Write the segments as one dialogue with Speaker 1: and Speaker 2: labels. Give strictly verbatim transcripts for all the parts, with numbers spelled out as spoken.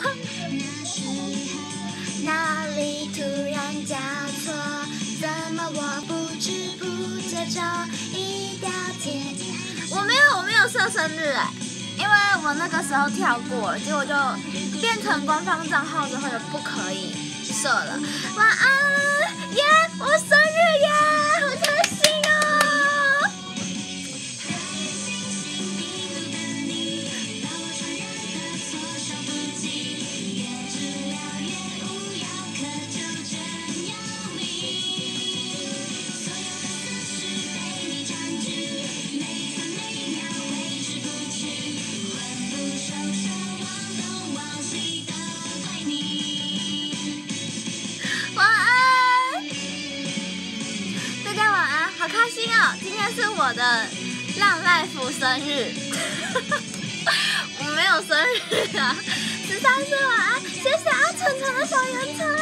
Speaker 1: 哪里突然交错？怎么我不知不觉中一条街？我没有，我没有设生日哎，因为我那个时候跳过了，结果就变成官方账号之后就不可以设了。晚安，耶！我生日呀，好开心哦！好开心哦！今天是我的浪 life 生日，我没有生日啊！十三岁晚安，谢谢阿晨晨的小圆场，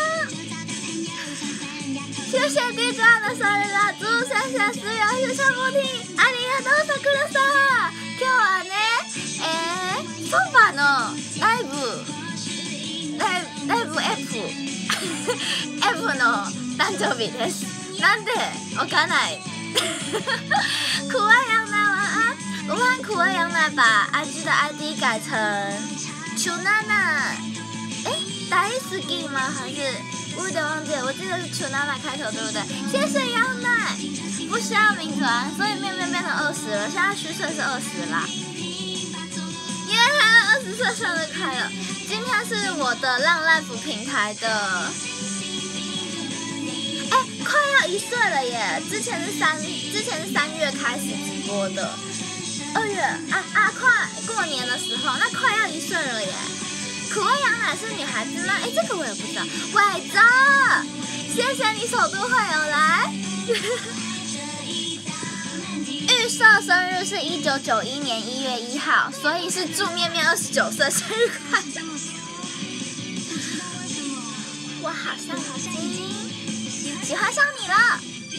Speaker 1: 谢谢 D J 的生日蜡烛，谢谢思瑶，谢谢莫听，ありがとうさくらさん。今日はね、えー、ソファのライブ、ライブ、ライブ F、F の誕生日です。なんでわかんない。苦味羊奶晚安，我换苦味羊奶把 I G 的 I D 改成秋娜娜，哎，大好き吗？还是我有点忘记了，我记得是秋娜娜开头，对不对？谢谢羊奶，不需要名字啊，所以面面变成二十了，现在虚岁是二十啦。耶，二十岁生日快乐！今天是我的浪 life 平台的。哎，快要一岁了耶！之前是三，之前是三月开始直播的，二月啊啊，快过年的时候，那快要一岁了耶！苦味羊奶是女孩子吗？哎，这个我也不知道。伟哲，谢谢你首都会有来。预设生日是一九九一年一月一号，所以是祝面面二十九岁生日快乐。我好伤心。喜欢上你了，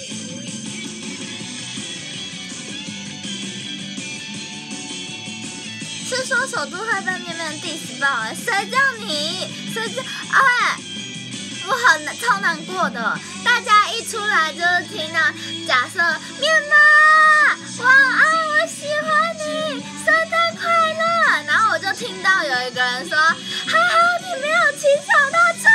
Speaker 1: 是说首都会被面面 diss 爆哎，谁叫你？谁叫？哎，我好难，超难过的。大家一出来就是听到，假设面妈，晚安，我喜欢你，生日快乐。然后我就听到有一个人说，还好你没有骑脚踏车。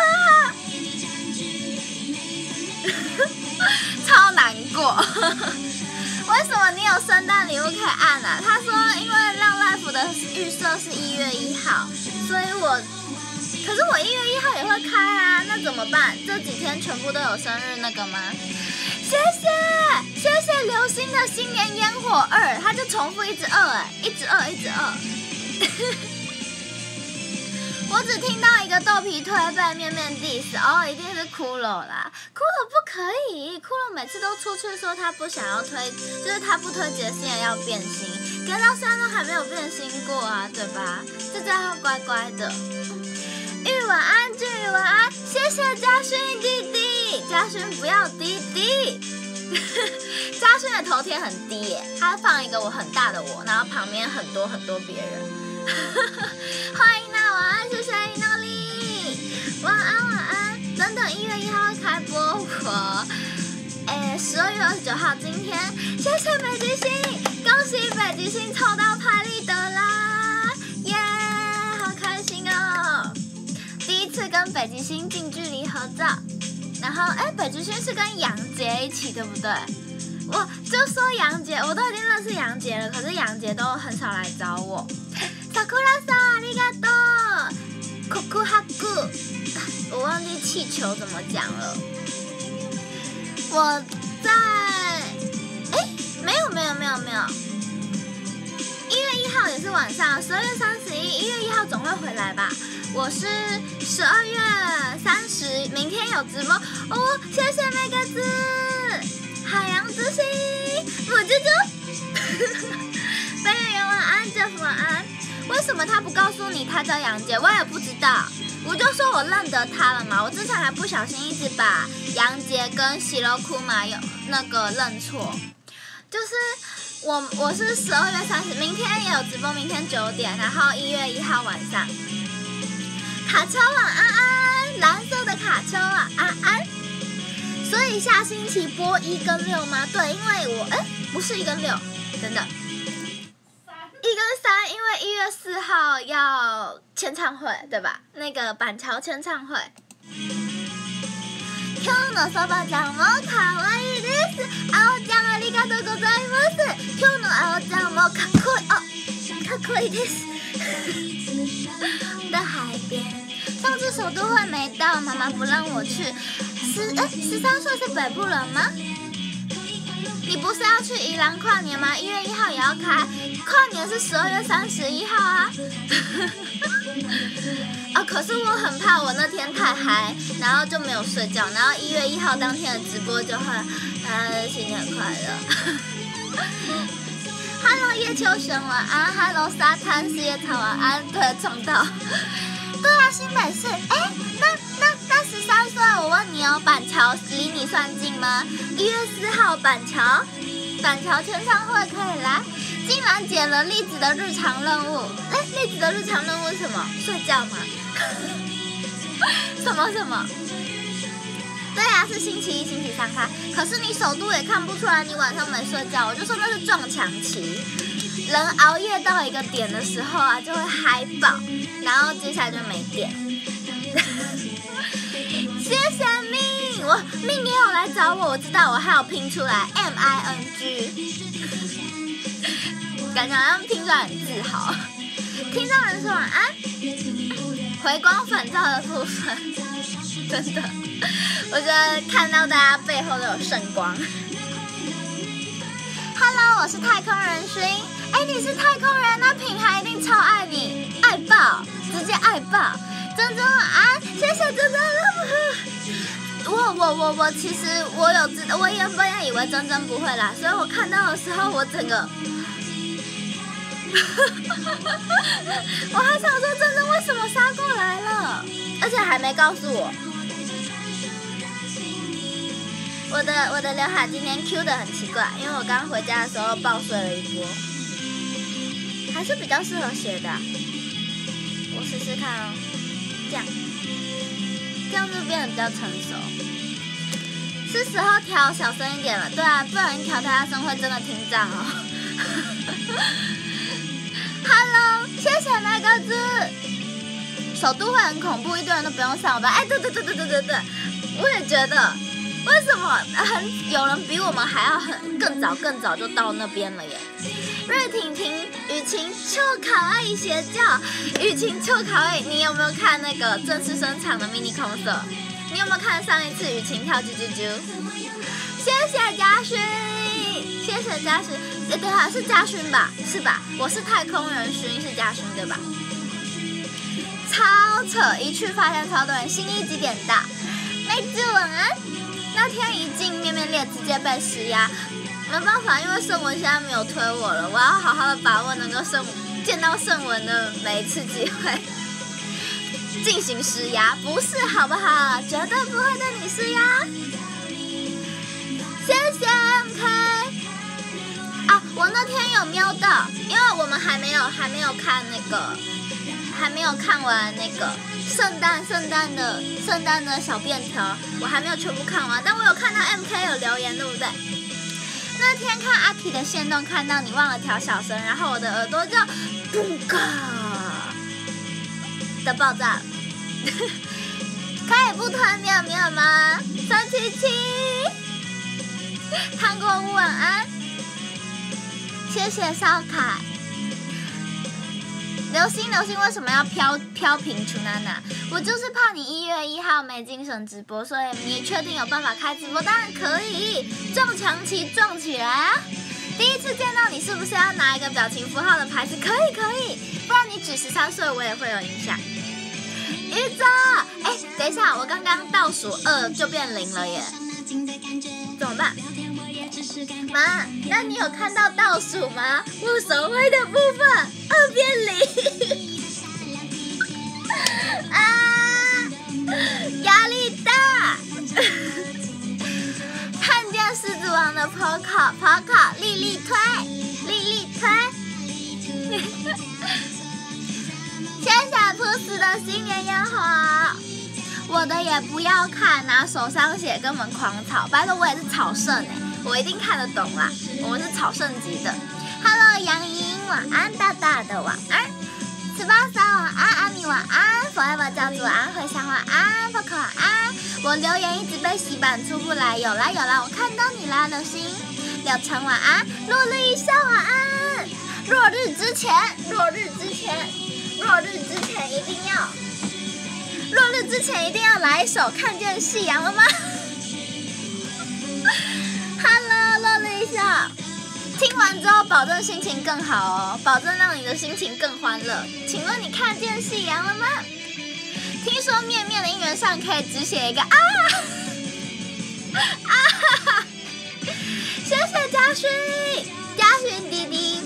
Speaker 1: 超难过，为什么你有圣诞礼物可以按啊？他说因为浪 life 的预设是一月一号，所以我，可是我一月一号也会开啊，那怎么办？这几天全部都有生日那个吗？谢谢谢谢流星的新年烟火二，他就重复一直二哎，一直二一直二。我只听到一个豆皮推被面面 diss， 哦，一定是骷髅啦！骷髅不可以，骷髅每次都出去说他不想要推，就是他不推杰西人要变心，可是到现在都还没有变心过啊，对吧？就这样乖乖的。玉晚安，俊宇晚安，谢谢嘉勋弟弟，嘉勋不要弟弟。嘉勋的头贴很低耶，他放一个我很大的我，然后旁边很多很多别人。欢迎娜晚安，谢谢诺丽，晚安晚安。等等一月一号会开播，我，哎，十二月二十九号今天，谢谢北极星，恭喜北极星抽到拍立得啦，耶，好开心哦！第一次跟北极星近距离合照，然后哎，北极星是跟杨杰一起，对不对？我就说杨杰，我都已经认识杨杰了，可是杨杰都很少来找我。萨库拉桑，ありがとう。告白，我忘记气球怎么讲了。我在，哎，没有没有没有没有。一月一号也是晚上，十二月三十一，一月一号总会回来吧。我是十二月三十，明天有直播哦。谢谢梅格子，海洋之心，母猪猪。飞圆圆晚安，Jeff晚安。为什么他不告诉你他叫杨杰？我也不知道，我就说我认得他了嘛。我之前还不小心一直把杨杰跟喜乐库玛有那个认错，就是我我是十二月三十，明天也有直播，明天九点，然后一月一号晚上。 卡丘晚安安，蓝色的卡丘晚安安。所以下星期播一跟六吗？对，因为我哎不是一跟六，真的。一跟三，因为一月四号要签唱会，对吧？那个板桥签唱会。今日のそばちゃんも可愛いです。あおちゃんありがとうございます。今日のあおちゃんもかっこいい啊，かっこいいです。的海边，上次首都会没到，妈妈不让我去。十哎十三岁是北部人吗？你不是要去宜兰跨年吗？一月一号也要开，跨年是十二月三十一号啊。哦，可是我很怕我那天太嗨，然后就没有睡觉，然后一月一号当天的直播就会，呃，新年快乐。Hello 叶秋璇晚安 ，Hello 沙滩四叶草晚安，对，撞到。对啊，新北市，哎，那那那十三岁，我问你哦，板桥离你算近吗？一月四号板桥，板桥签唱会可以来。竟然解了栗子的日常任务，哎，栗子的日常任务是什么？睡觉吗？什么什么？对啊，是星期一、星期三开。可是你首都也看不出来你晚上没睡觉，我就说那是撞墙期。人熬夜到一个点的时候啊，就会嗨爆，然后接下来就没电。谢谢命，我命也有来找我，我知道，我还有拼出来 M I N G。感觉好像听出来很自豪。听到人说晚安，回光返照的部分，真的，我觉得看到大家背后都有圣光。Hello， 我是太空人勋，哎，你是太空人，那品涵一定超爱你，爱爆，直接爱爆。珍珍晚安，谢谢珍珍。我我我我其实我有知，我原本也以为珍珍不会来，所以我看到的时候，我整个。我还想说珍珍为什么杀过来了，而且还没告诉我。我的我的刘海今天 Q 的很奇怪，因为我刚回家的时候爆睡了一波，还是比较适合斜的、啊。我试试看哦，这样，这样就变得比较成熟。是时候调小声一点了，对啊，不然一调太大声会真的听障哦。Hello， 谢谢那个字。首都会很恐怖，一堆人都不用上班。哎，对对对对对对对，我也觉得。为什么很有人比我们还要很更早更早就到那边了耶？瑞婷婷、雨晴超可爱邪教，雨晴超可爱。你有没有看那个正式声场的 mini concert？ 你有没有看上一次雨晴跳啾啾啾？谢谢嘉勋，谢谢嘉勋。哎，对啊，是嘉勋吧？是吧？我是太空人勋，是嘉勋对吧？超扯！一去发现超多人，新一几点到？妹子晚安。那天一进面面列，直接被施压，没办法，因为盛文现在没有推我了，我要好好的把握能够盛见到盛文的每一次机会，进行施压，不是好不好？绝对不会对你施压。谢谢 M K。啊，我那天有瞄到，因为我们还没有还没有看那个，还没有看完那个。圣诞圣诞的圣诞的小便条，我还没有全部看完，但我有看到 M K 有留言，对不对？那天看阿 K 的限动，看到你忘了调小声，然后我的耳朵就嘣嘎的爆炸了。可以不推面面吗？三七七，糖果屋晚安，谢谢少凯。流星流星为什么要飘飘屏楚娜娜？我就是怕你一月一号没精神直播，所以你确定有办法开直播？当然可以，撞墙期撞起来啊！第一次见到你是不是要拿一个表情符号的牌子？可以可以，不然你只十三岁我也会有影响。宇宙，哎，等一下，我刚刚倒数二就变零了耶，怎么办？妈，那你有看到倒数吗？我手绘的部分二变零，啊，压力大。看见狮子王的跑考跑考，力力推，力力推。谢谢 Puss 的新年优家好。我的也不要看，拿手上写根本狂吵。拜托，我也是草圣哎，我一定看得懂啦。我们是草圣级的。Hello， 杨莹，晚安，大大的晚安。十八嫂晚安，阿米晚安 ，Forever 教主晚安，回香晚安 ，Poco 晚安。我留言一直被洗版出不来，有啦有啦，我看到你啦，流星。柳橙晚安，落日一笑晚安。落日之前，落日之前，落日之前一定要，落日之前一定要来一首《看见夕阳了吗》？Hello， 落日一笑。听完之后，保证心情更好哦，保证让你的心情更欢乐。请问你看见夕阳了吗？听说面面的应援上可以只写一个啊啊！谢谢嘉勋，嘉勋弟弟，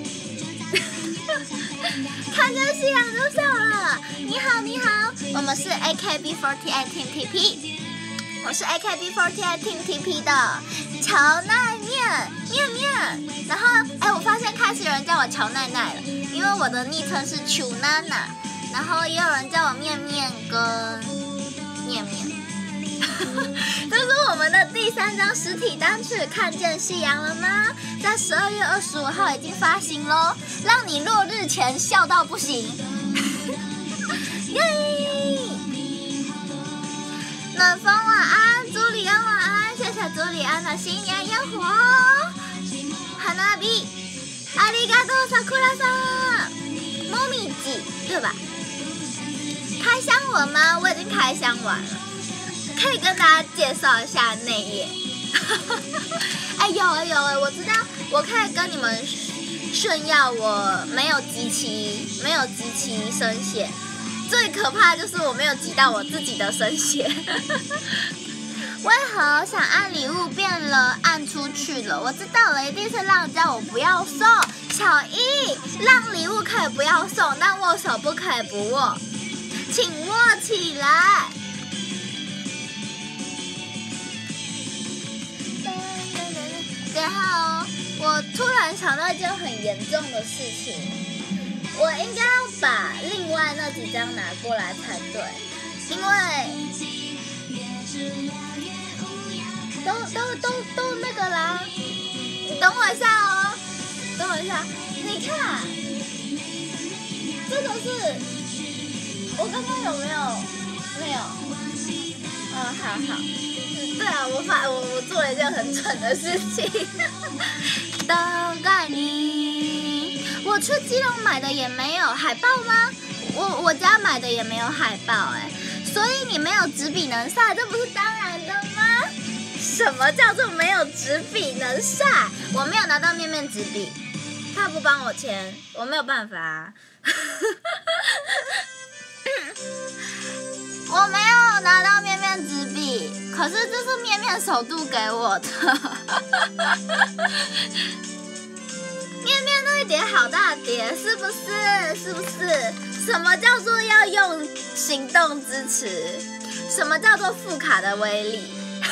Speaker 1: 看见夕阳就笑了。你好，你好，我们是 A K B 四十八 Team T P。我是 A K B 四十八 Team T P 的乔奈面面面，然后哎，我发现开始有人叫我乔奈奈了，因为我的昵称是楚娜娜，然后也有人叫我面面跟面面。这是我们的第三张实体单曲《看见夕阳了吗》，在十二月二十五号已经发行喽，让你落日前笑到不行。耶！暖风晚安，朱里安晚安，谢谢朱里安的新年烟火。花火，ありがとうさくらさん。もみじ，对吧？开箱文吗？我已经开箱完了，可以跟大家介绍一下内页。哎，有哎有哎，我知道，我可以跟你们炫耀我没有集齐，没有集齐生写。最可怕的就是我没有集到我自己的生写。为何想按礼物变了按出去了？我知道了，一定是浪叫我不要送。小一，让礼物可以不要送，但握手不可以不握，请握起来。然后我突然想到一件很严重的事情。我应该要把另外那几张拿过来才对，因为都都都都那个啦。你等我一下哦，等我一下。你看，这个是我刚刚有没有？没有。嗯，好好。对啊，我发我我做了一件很蠢的事情。等待你。我去基隆买的也没有海报吗？我我家买的也没有海报哎，所以你没有纸笔能晒，这不是当然的吗？什么叫做没有纸笔能晒？我没有拿到面面纸笔，他不帮我签，我没有办法、啊。我没有拿到面面纸笔，可是这是面面首度给我的。面面那一叠好大叠，是不是？是不是？什么叫做要用行动支持？什么叫做副卡的威力？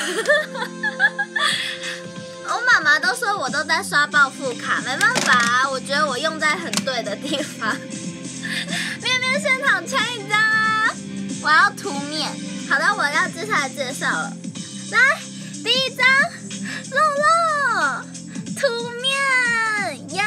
Speaker 1: 我妈妈都说我都在刷爆副卡，没办法啊，我觉得我用在很对的地方。面面现场签一张啊！我要涂面。好的，我要接下来介绍了。来，第一张，露露涂面，耶！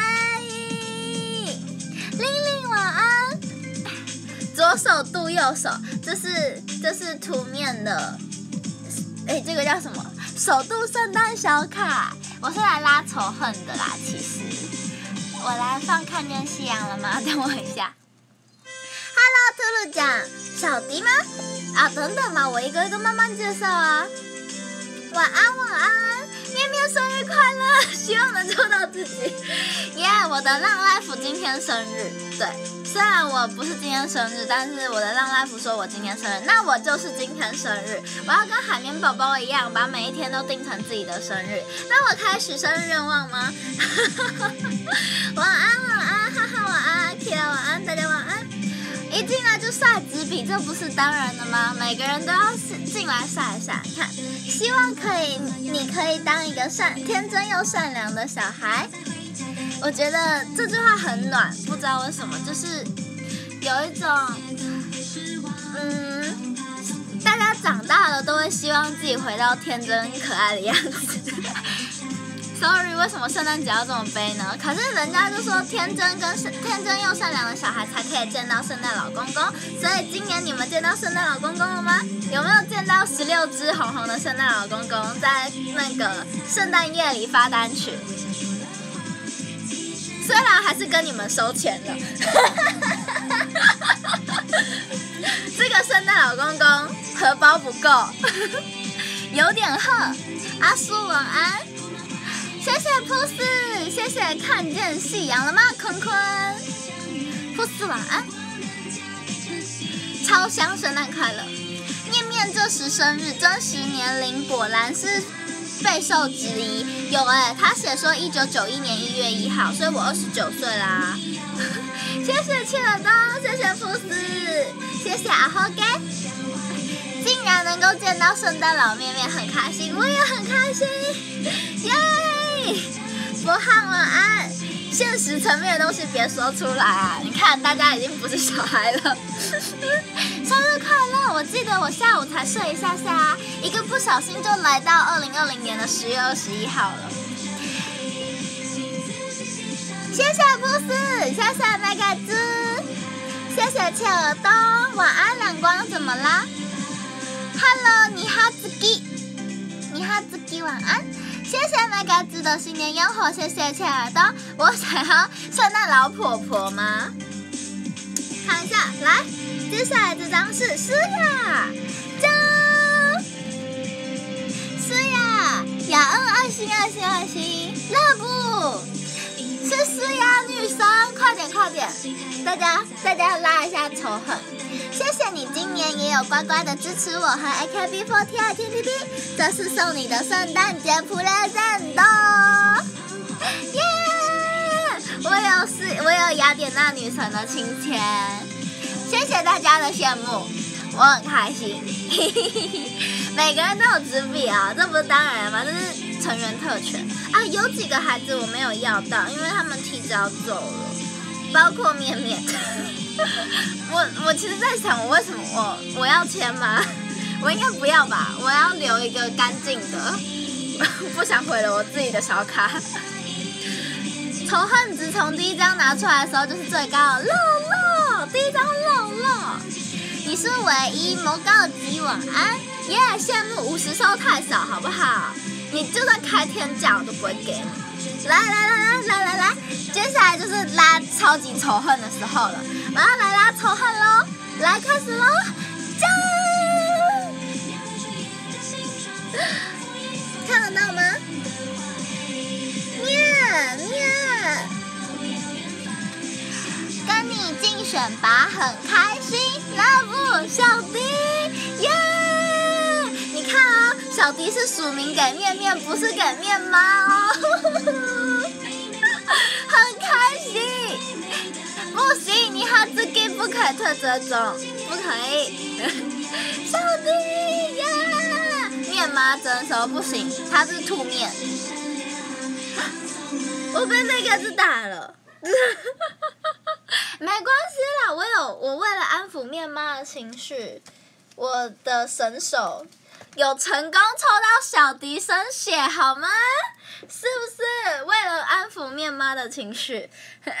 Speaker 1: 玲玲晚安。左手渡右手，这是这是涂面的，哎，这个叫什么？首度圣诞小卡。我是来拉仇恨的啦，其实。我来放看见夕阳了吗？等我一下。Hello， 兔兔讲小迪吗？啊，等等嘛，我一个一个慢慢介绍啊。晚安，晚安，面面生日快乐，希望能抽到自己。耶、yeah, ，我的浪 life 今天生日，对，虽然我不是今天生日，但是我的浪 life 说我今天生日，那我就是今天生日。我要跟海绵宝宝一样，把每一天都定成自己的生日。那我开始生日愿望吗？晚安，晚安，哈哈，晚安 ，Kira 晚安，大家晚安。一进来就晒纸笔，这不是当然的吗？每个人都要进来晒一晒，看，希望可以，你可以当一个善、天真又善良的小孩。我觉得这句话很暖，不知道为什么，就是有一种，嗯， 会希望自己回到天真可爱的样子。Sorry， 为什么圣诞节要这么悲呢？可是人家就说天真跟天真又善良的小孩才可以见到圣诞老公公，所以今年你们见到圣诞老公公了吗？有没有见到十六只红红的圣诞老公公在那个圣诞夜里发单曲？虽然还是跟你们收钱了，这个圣诞老公公荷包不够，有点厚。阿叔晚安。谢谢普斯，谢谢看见夕阳了吗？坤坤，普斯晚安，超香，圣诞快乐！面面这时生日，真实年龄果然是备受质疑。有哎、欸，他写说一九九一年一月一号，所以我二十九岁啦。谢谢切尔东，谢谢普斯，谢谢阿豪给，竟然能够见到圣诞老面面，很开心，我也很开心，耶！博汉晚安，现实层面的东西别说出来啊！你看，大家已经不是小孩了。生日快乐！我记得我下午才睡一下下，一个不小心就来到二零二零年的十月二十一号了。谢谢布斯，谢谢麦盖兹，谢谢切尔东，晚安亮光，怎么啦 ？Hello， 你好自己，你好自己，晚安。谢谢麦嘎子的新年烟火，谢谢切尔东。我想要圣诞老婆婆吗？看一下，来，接下来这张是诗雅，张，诗雅，雅恩爱心爱心爱心，乐布，是诗雅女神，快点快点，大家大家拉一下仇恨。谢谢你今年也有乖乖的支持我和 A K B 四十二 T T T， 这是送你的圣诞节普列赞的，耶！我有是，我有雅典娜女神的亲签，谢谢大家的羡慕，我很开心。每个人都有纸笔啊，这不是当然吗？这是成员特权啊。有几个孩子我没有要到，因为他们提早走了，包括面面。我我其实在想，我为什么我我要签吗？我应该不要吧，我要留一个干净的，不想毁了我自己的小卡。仇恨值从第一张拿出来的时候就是最高，露露，第一张露露，你是唯一，摩告吉晚安，耶、yeah, 羡慕五十收太少好不好？你就算开天价我都不会给你。来来来来来来来，接下来就是拉超级仇恨的时候了，我要来拉仇恨喽！来开始喽，加！看得到吗？面面，跟你竞选拔很开心 ，love 小迪，耶、yeah! 你看哦，小迪是署名给面面，不是给面妈哦，很开心。不行，你还自己不可以退追踪，不可以。小迪呀，面妈整手不行，他是吐面。我被那个字打了，没关系啦，我有我为了安抚面妈的情绪，我的神手有成功抽到小迪生血，好吗？是不是为了安抚面妈的情绪？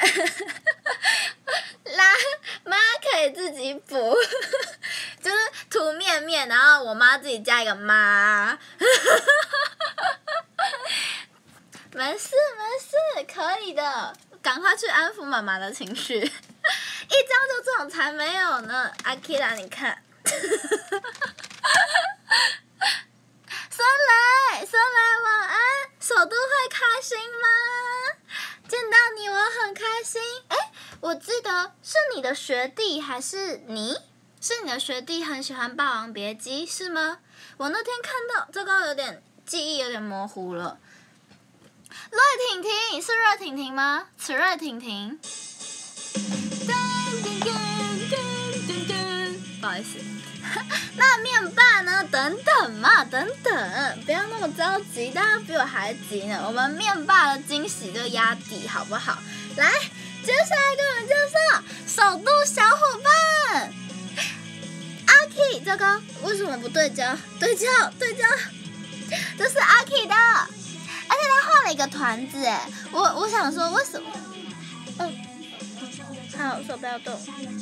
Speaker 1: 啦，妈可以自己补，就是涂面面，然后我妈自己加一个妈。没事没事，可以的，赶快去安抚妈妈的情绪。一张就这种才没有呢，阿 Kira 你看。孙雷，孙雷晚安，首都会开心吗？见到你我很开心。哎，我记得是你的学弟还是你？是你的学弟很喜欢《霸王别姬》是吗？我那天看到这个有点记忆有点模糊了。瑞婷婷是瑞婷婷吗？此瑞婷婷。不好意思。那面霸呢？等等嘛，等等，不要那么着急，大家比我还急呢。我们面霸的惊喜就压底，好不好？来，接下来给我们介绍首都小伙伴阿 K Aki， 糟糕，为什么不对焦？对焦，对焦，这是 Aki 的，而且他画了一个团子哎，我我想说为什么？哦，好，手不要动。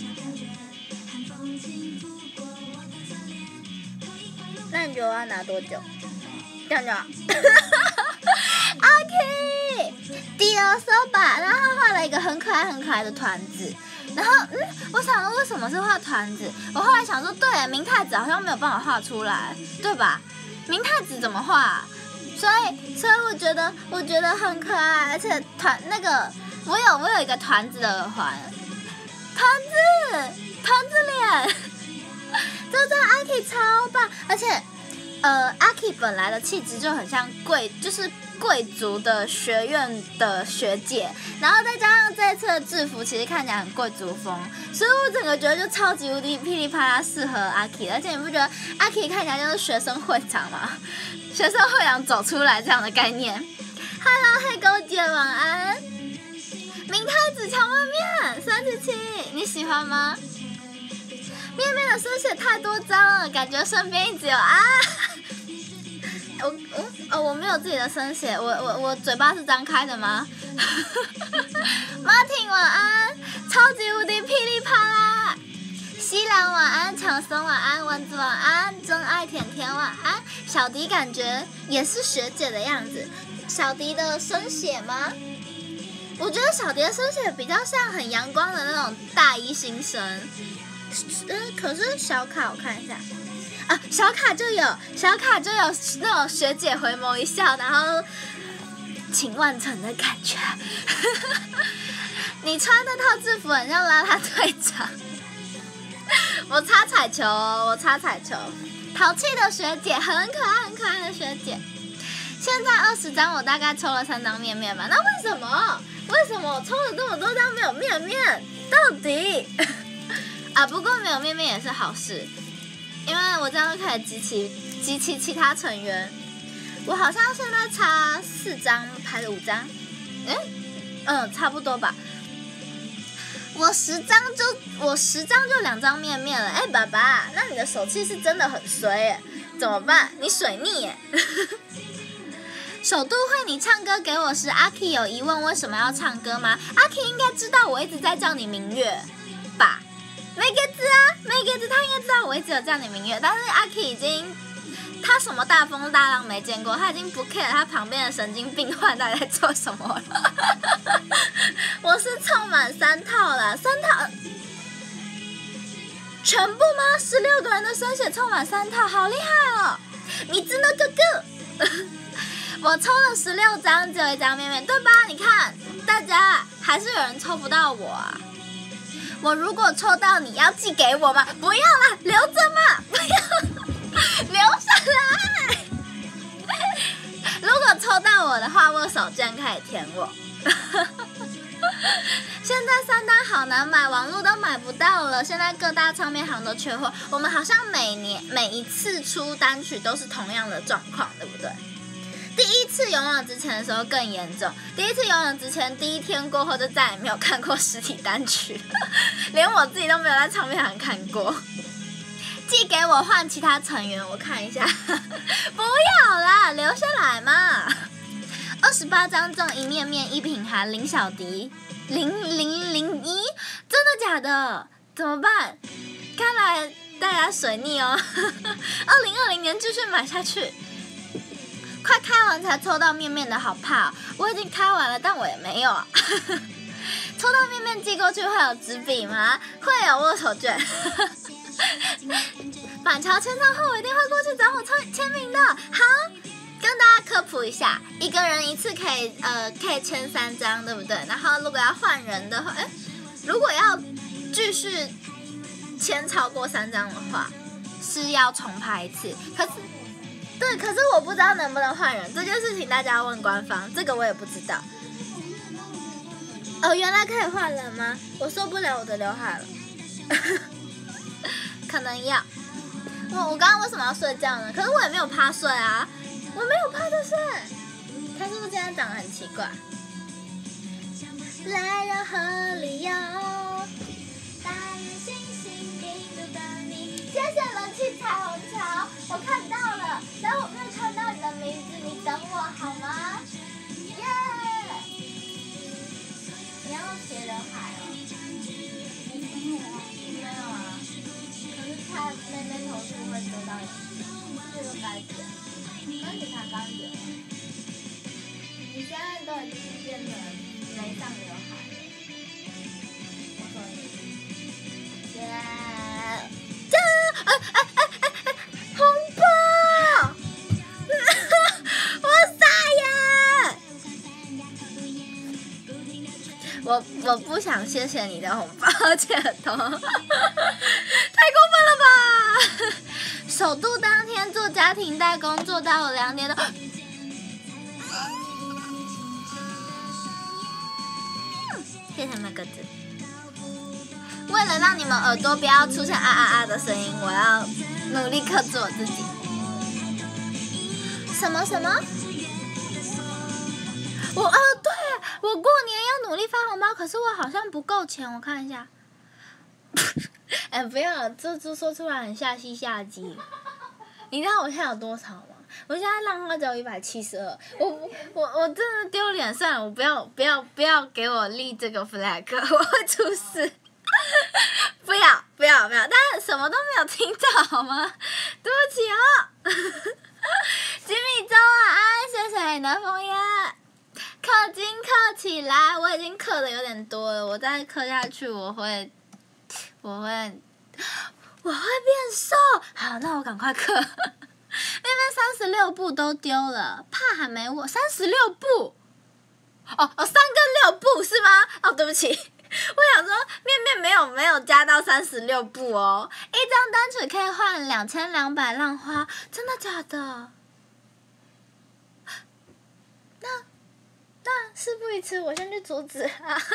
Speaker 1: 那你觉得我要拿多久？这样就好。阿 K， 第二手吧，然后他画了一个很可爱很可爱的团子，然后嗯，我想说为什么是画团子？我后来想说，对，明太子好像没有办法画出来，对吧？明太子怎么画啊？所以所以我觉得我觉得很可爱，而且团那个我有我有一个团子的耳环，团子团子脸，这张阿 K 超棒，而且呃阿 K 本来的气质就很像贵，就是贵族的学院的学姐，然后再加上这一次的制服，其实看起来很贵族风，所以我整个觉得就超级无敌噼里啪啦适合阿 K， 而且你不觉得阿 K 看起来就是学生会长吗？学生会长走出来这样的概念。Hello， 黑狗姐晚安。明太子荞麦面三十七，你喜欢吗？面面的生写太多张了，感觉身边一直有啊。我我哦，我没有自己的生写，我我我嘴巴是张开的吗？Martin 晚安，超级无敌噼里啪啦。西兰晚安，强森晚安，蚊子晚安，真爱甜甜晚安。小迪感觉也是学姐的样子。小迪的生写吗？我觉得小迪的生写比较像很阳光的那种大一新生。嗯，可是小卡我看一下啊，小卡就有小卡就有那种学姐回眸一笑，然后情万成的感觉。你穿那套制服很像啦啦队长。我擦彩球哦，我擦彩球。淘气的学姐，很可爱很可爱的学姐。现在二十张，我大概抽了三张面面吧。那为什么？为什么我抽了这么多张没有面面？到底？啊，不过没有面面也是好事，因为我这样就可以集齐集齐其他成员。我好像现在差四张还是五张？嗯嗯，差不多吧。我十张就我十张就两张面面了，哎、欸，爸爸，那你的手气是真的很衰耶，怎么办？你水逆耶。首都会，你唱歌给我时，阿 K 有疑问为什么要唱歌吗？阿 K 应该知道我一直在叫你明月吧？没给子啊，没给子，他应该知道我一直有叫你明月，但是阿 K 已经他什么大风大浪没见过，他已经不 care 他旁边的神经病患到底在做什么了。我是凑满三套了，三套全部吗？十六个人的生写凑满三套，好厉害哦！你真的哥哥。我抽了十六张，只有一张面面，对吧？你看，大家还是有人抽不到我啊！我如果抽到你要寄给我吗？不要啦，留着嘛，不要，留下来。如果抽到我的话，握手券可以填我。现在三单好难买，网络都买不到了。现在各大唱片行都缺货。我们好像每年每一次出单曲都是同样的状况，对不对？第一次勇往直前的时候更严重，第一次勇往直前第一天过后就再也没有看过实体单曲，连我自己都没有在唱片行看过。寄给我换其他成员，我看一下。不要啦，留下来嘛。二十八张中一面面一品函林小迪零零零一，真的假的？怎么办？看来大家水逆哦。二零二零年继续买下去。快开完才抽到面面的，好怕、哦！我已经开完了，但我也没有啊。抽到面面寄过去会有纸笔吗？会有握手券。板桥签唱后，我一定会过去找我签签名的。好，跟大家科普一下，一个人一次可以呃可以签三张，对不对？然后如果要换人的话，哎，如果要继续签超过三张的话，是要重拍一次。可是。对，可是我不知道能不能换人这件事情，大家要问官方，这个我也不知道。哦，原来可以换人吗？我受不了我的刘海了，可能要。我我刚刚为什么要睡觉呢？可是我也没有趴睡啊，我没有趴着睡。他是不是今天长得很奇怪？来让河里游，大雨星星叮嘟的你，谢谢冷这个该剪，而且才刚剪完。你现在都已经变得没上刘海了。我说你，耶！这，哎哎哎哎哎，红包！我傻眼！我我不想谢谢你的红包，姐头，太过分了吧！首度当天做家庭代工，做到了两点多。谢谢麦鸽子。为了让你们耳朵不要出现啊啊啊的声音，我要努力克制我自己。什么什么？我哦，对，我过年要努力发红包，可是我好像不够钱，我看一下。哎，不要，这这说出来很下西下鸡。你知道我现在有多少吗？我现在浪花只有一百七十二，我我我真的丢脸，算了，我不要不要不要给我立这个 flag， 我会出事。不要不要不要，但是什么都没有听到好吗？对不起哦。吉米周晚安，谢谢你的枫叶。氪金氪起来，我已经氪的有点多了，我再氪下去我会我会我会变瘦。好，那我赶快氪。妹妹三十六步都丢了，怕还没我三十六步。哦哦，三跟六步是吗？哦，对不起，我想说面面没有没有加到三十六步哦。一张单曲可以换两千两百浪花，真的假的？那那事不宜迟，我先去阻止啊！科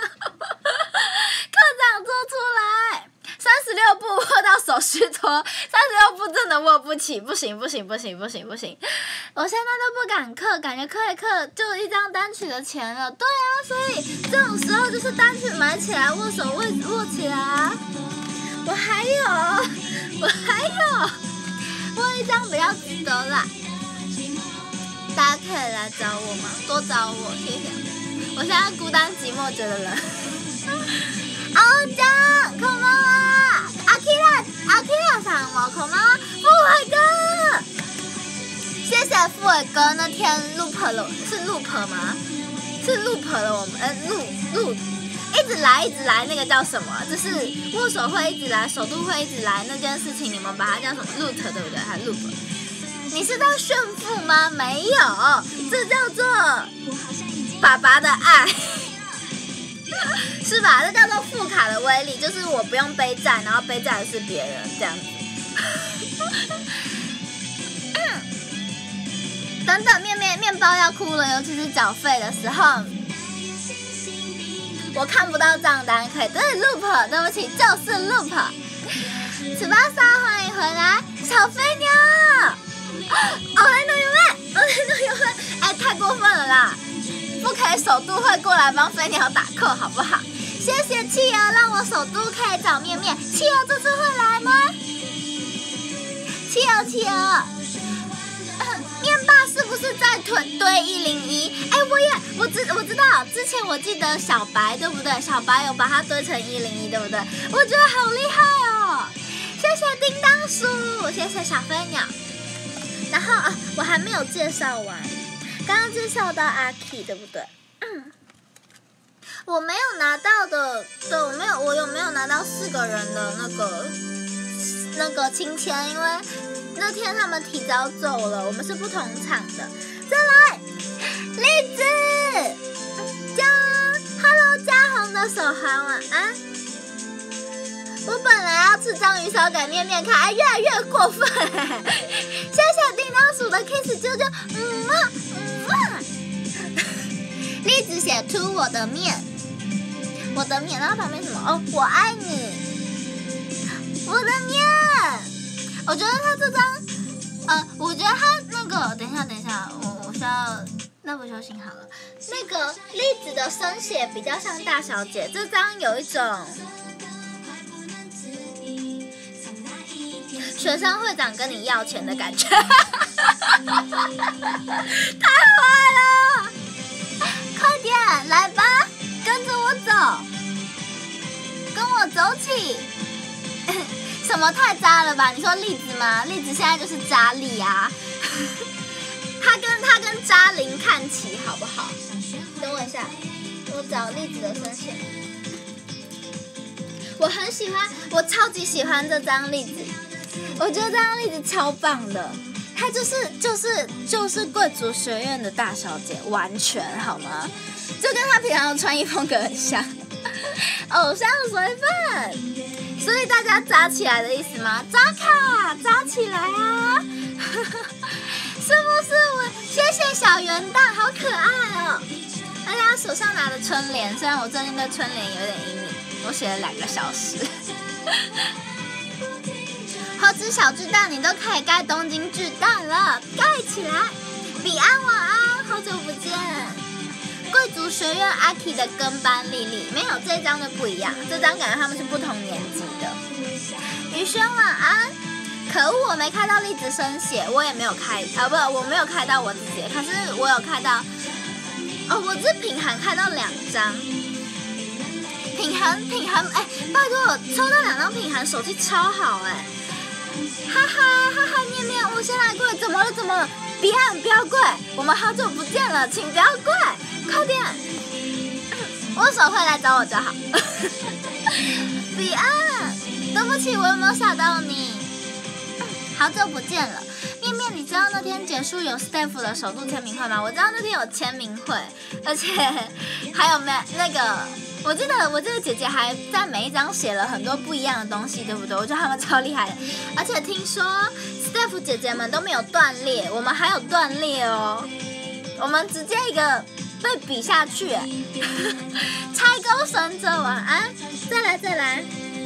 Speaker 1: 长做出来。三十六步握到手虚脱，三十六步真的握不起，不行不行不行不行不行！我现在都不敢氪，感觉氪一氪就一张单曲的钱了。对啊，所以这种时候就是单曲买起来，握手握握起来啊！我还有，我还有，握一张比较值得啦。大家可以来找我吗？多找我，谢谢。我现在孤单寂寞觉得冷。青ちゃん、こんばんは。アキラ、アキラさんもこんばんは。富伟哥，谢谢富伟哥那天 loop 了，是 loop 吗？是 loop 了我们，呃，loop loop，一直来一直来，那个叫什么？就是握手会一直来，首度会一直来那件事情，你们把它叫什么 loop 对不对？还 loop？ 你是在炫富吗？没有，这叫做爸爸的爱。是吧？这叫做副卡的威力，就是我不用背债，然后背债的是别人这样子。嗯、等等，面面面包要哭了，尤其是缴费的时候，我看不到账单，可以对 loop， 对不起，就是 loop。十八杀，欢迎回来，小飞鸟。哦来诺有没？哦来诺有没？哎，太过分了啦！不可以首度会过来帮飞鸟打 call 好不好？谢谢企鹅，让我首都可以找面面。企鹅这次会来吗？企鹅，企鹅，面霸是不是在囤堆一零一？哎，我也我知我知道，之前我记得小白对不对？小白有把它堆成一零一对不对？我觉得好厉害哦！谢谢叮当叔，谢谢小飞鸟。然后啊，我还没有介绍完。刚刚介绍到阿 K 对不对？嗯，我没有拿到的，对，我没有，我有没有拿到四个人的那个那个亲签？因为那天他们提早走了，我们是不同场的。再来，栗子，嘉 ，Hello 嘉宏的手环，晚安。我本来要吃章鱼烧给面面看，哎，越来越过分。谢谢叮当鼠的 kiss 啾啾，嗯啊嗯啊。栗子写出我的面，我的面，然后旁边什么？哦，我爱你，我的面。我觉得他这张，呃，我觉得他那个，等一下，等一下，我我需要那不就行好了。那个栗子的生写比较像大小姐，这张有一种。学生会长跟你要钱的感觉，太坏了！快点来吧，跟着我走，跟我走起。什什么太渣了吧？你说栗子吗？栗子现在就是渣栗啊，他跟他跟渣林看齐好不好？等我一下，我找栗子的声线。我很喜欢，我超级喜欢这张栗子，我觉得这张栗子超棒的。她就是就是就是贵族学院的大小姐，完全好吗？就跟她平常的穿衣风格很像，偶像随份。所以大家扎起来的意思吗？扎卡，扎起来啊！是不是我？谢谢小元旦，好可爱哦！而且他手上拿的春联，虽然我最近对春联有点阴影，我写了两个小时。猴子小巨蛋，你都可以盖东京巨蛋了，盖起来！彼岸晚安，好久不见。贵族学院阿 K 的跟班丽丽，没有这张就不一样，这张感觉他们是不同年纪的。宇轩晚安。可恶，我没开到栗子生血，我也没有开啊，不，我没有开到我自己，可是我有开到。哦，我是品涵开到两张。品涵，品涵，哎，拜托我抽到两张品涵，手气超好哎。哈哈哈哈！面面，我先来跪，怎么了？怎么了？别按，不要跪，我们好久不见了，请不要跪，快点！握手会来找我就好。彼岸，对不起，我有没有吓到你？好久不见了，面面，你知道那天结束有 staff 的首度签名会吗？我知道那天有签名会，而且还有没那个。我记得我这个姐姐还在每一张写了很多不一样的东西，对不对？我觉得他们超厉害的，而且听说 staff 姐姐们都没有断裂，我们还有断裂哦，我们直接一个被比下去，拆钩神者晚安，再来再来，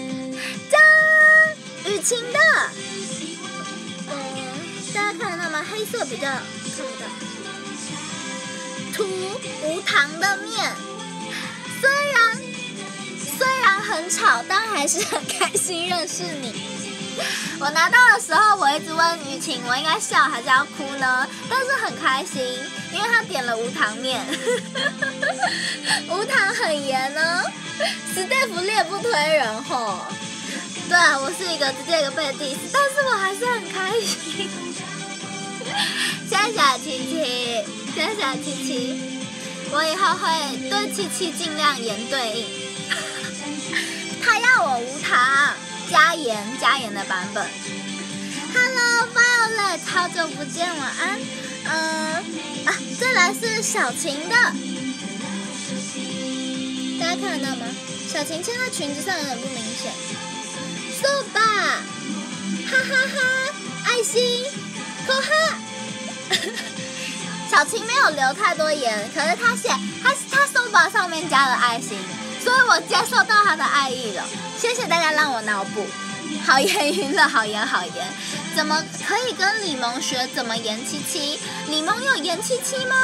Speaker 1: 张雨晴的，嗯，大家看得到吗？黑色比较看不到，涂无糖的面。虽然虽然很吵，但还是很开心认识你。我拿到的时候，我一直问雨晴，我应该笑还是要哭呢？但是很开心，因为他点了无糖面，无糖很严哦。staff 烈不推人吼。对啊，我是一个直接一个被 diss， 但是我还是很开心。谢谢琪琪，谢谢琪琪。我以后会对七七尽量严对应。他要我无糖加盐加盐的版本。Hello Violet， 好久不见，晚安。嗯啊，再来是小晴的，大家看得到吗？小晴牵在裙子上有点不明显。So 吧，哈哈哈，爱心，扣哈。小晴没有留太多言，可是他写他他手把上面加了爱心，所以我接受到他的爱意了。谢谢大家让我脑补，好言晕了，好言好言。怎么可以跟李萌学怎么言七七？李萌有言七七吗？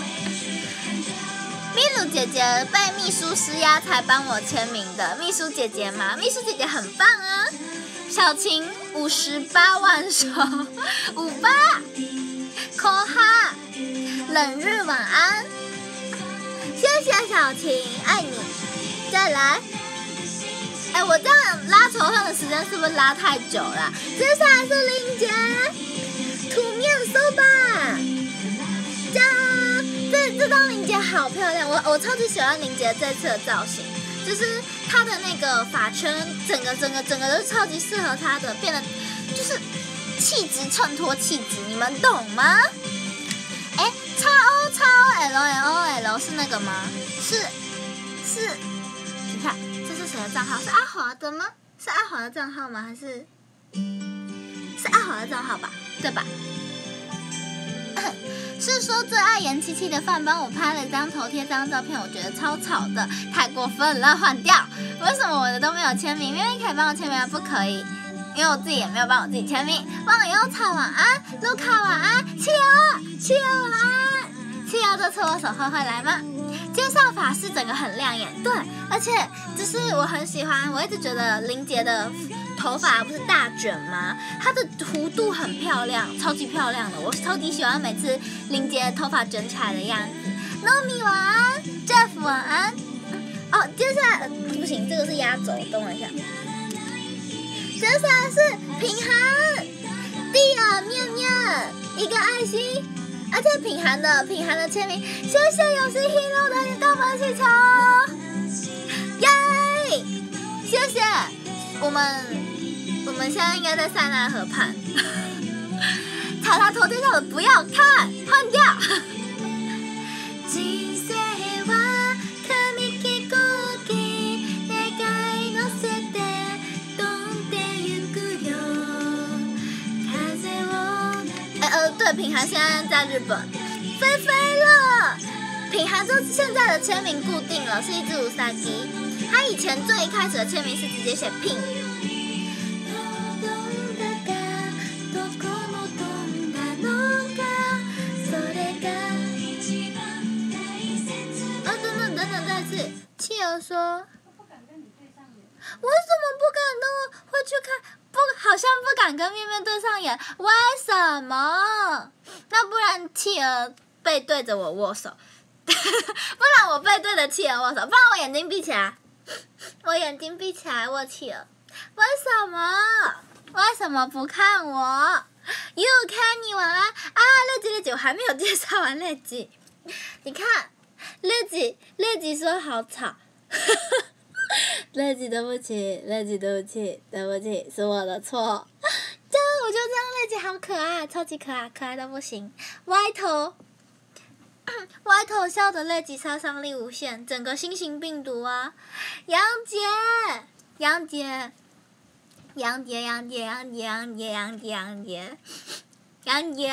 Speaker 1: 咪露姐姐被秘书施压才帮我签名的，秘书姐姐吗？秘书姐姐很棒啊。小晴五十八万手，五八，扣哈。冷日晚安，谢谢小晴，爱你。再来，哎，我这样拉仇恨的时间是不是拉太久了？接下来是林杰，涂面收吧，加这这张林杰好漂亮，我我超级喜欢林杰这次的造型，就是她的那个发圈，整个整个整个都超级适合她的，变得就是气质衬托气质，你们懂吗？哎，叉 O 叉 O L L O L 是那个吗？是是，你看这是谁的账号？是阿华的吗？是阿华的账号吗？还是是阿华的账号吧？对吧？是说最爱言七七的饭帮我拍了一张头贴，这张照片我觉得超吵的，太过分了，换掉。为什么我的都没有签名？明明可以帮我签名啊，不可以。因为我自己也没有帮我自己签名。忘忧草晚安，卢卡晚安，七友七友晚安，七友这次我手绘会来吗？介绍法是整个很亮眼，对，而且就是我很喜欢，我一直觉得林杰的头发不是大卷吗？她的弧度很漂亮，超级漂亮的，我超级喜欢每次林杰头发卷起来的样子。Nomi 晚安 ，Jeff 晚安。哦，接下来不行，这个是压轴，等我一下。 接下来是品涵、蒂尔、面面，一个爱心，而且品涵的品涵的签名，谢谢游戏 Hero 的高分气球，耶！谢谢，我们我们现在应该在塞纳河畔，塔塔头顶上的不要看，换掉。对，品涵现在在日本，飞飞了。品涵这现在的签名固定了，是一只乌萨基。他以前最一开始的签名是直接写 pin。哦，等等等等，再次，企鹅说。为什么不敢跟我会去看？不，好像不敢跟面面对上眼，为什么？那不然企鹅背对着我握手，不然我背对着企鹅握手，不然我眼睛闭起来，我眼睛闭起来握企鹅，为什么？为什么不看我 ？You 看你晚安啊！乐吉乐吉，我还没有介绍完乐吉，你看乐吉乐吉说好吵。乐吉，对不起，乐吉，对不起，对不起，是我的错。这样我就这样，乐吉好可爱，超级可爱，可爱到不行。歪头，歪头笑的乐吉杀伤力无限，整个新型病毒啊！杨杰，杨杰，杨杰，杨杰，杨杰，杨杰，杨杰，杨杰，杨杰，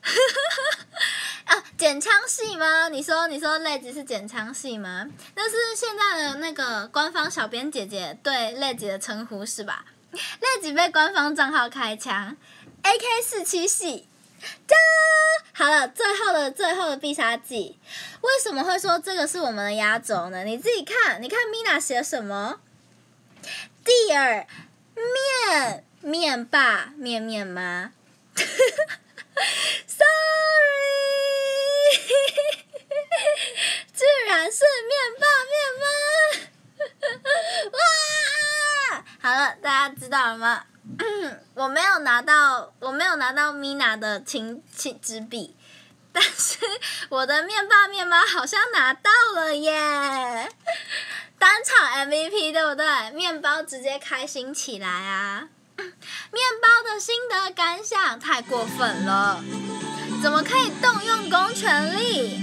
Speaker 1: 啊，减枪系吗？你说你说乐吉是减枪系吗？那是现在的那个官方小编姐姐对乐吉的称呼是吧？乐吉被官方账号开枪 ，A K 四七系，哒，好了，最后的最后的必杀技，为什么会说这个是我们的压轴呢？你自己看，你看 Mina 写什么？蒂尔面面霸面面吗？Sorry， 居然是面霸面吗？哇！好了，大家知道了吗？我没有拿到，我没有拿到 Mina 的亲亲纸笔，但是我的面霸面妈好像拿到了耶！单场 M V P 对不对？面包直接开心起来啊！面包的心得感想太过分了，怎么可以动用公权力？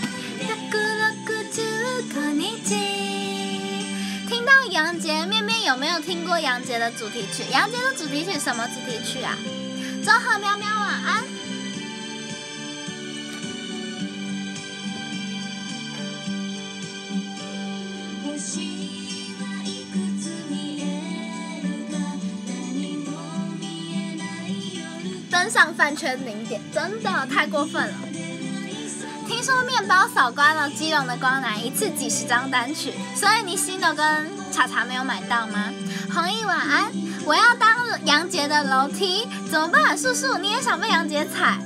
Speaker 1: 听到杨杰，面面有没有听过杨杰的主题曲？杨杰的主题曲什么主题曲啊？周和喵喵晚安。登上饭圈零点，真的太过分了。听说面包扫光了基隆的光南，一次几十张单曲，所以你新的跟茶茶没有买到吗？弘毅晚安，我要当杨杰的楼梯，怎么办？叔叔你也想被杨杰踩？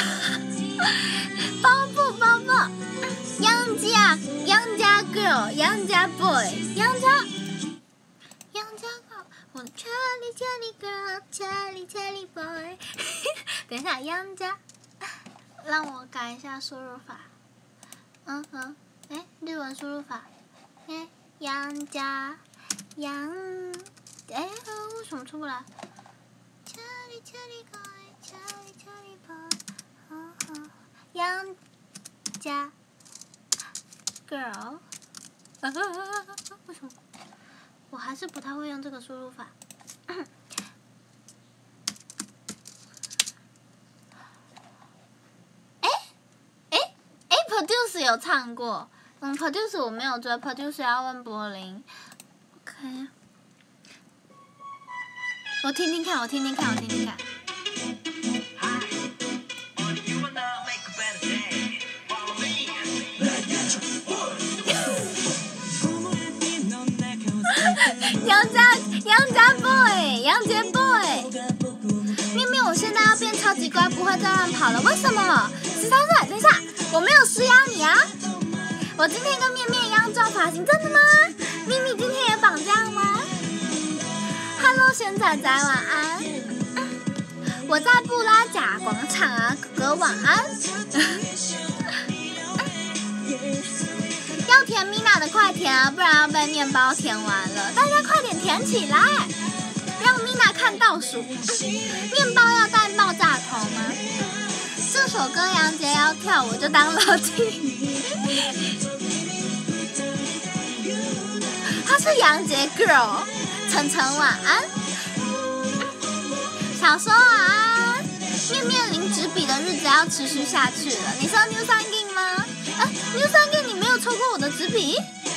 Speaker 1: 包布包布，杨家杨家 girl， 杨家 boy， 杨家杨家 girl， 我的 Charlie Charlie girl，Charlie Charlie boy。等一下，杨家。让我改一下输入法，嗯哼，哎，日文输入法，哎，杨家，杨，哎，为什么出不来 ？Charlie Charlie boy，Charlie Charlie boy， 嗯哼，杨家 girl， 为什么？我还是不太会用这个输入法。Produce 有唱过，嗯 ，Produce 我没有追 ，Produce 要问柏林 ，OK， 我听听看，我听听看，我听听看。杨家杨家 boy， 杨杰 boy， 面面，我现在要变超级乖，不会再乱跑了，为什么？十三岁，等一下。我没有施压你啊！我今天跟面面一样撞发型，真的吗？咪咪今天也绑这样吗 ？Hello 喽，现在在晚安。我在布拉贾广场啊，哥哥晚安。要填米娜的快填啊，不然要被面包填完了。大家快点填起来，让米娜看倒数。面包要戴爆炸头吗？这首歌杨洁要跳，我就当老弟。她是杨洁 girl， 晨晨晚安。小说晚安。面面临纸笔的日子要持续下去了。你说 New Thinking 吗？哎 ，New Thinking 你没有抽过我的纸笔？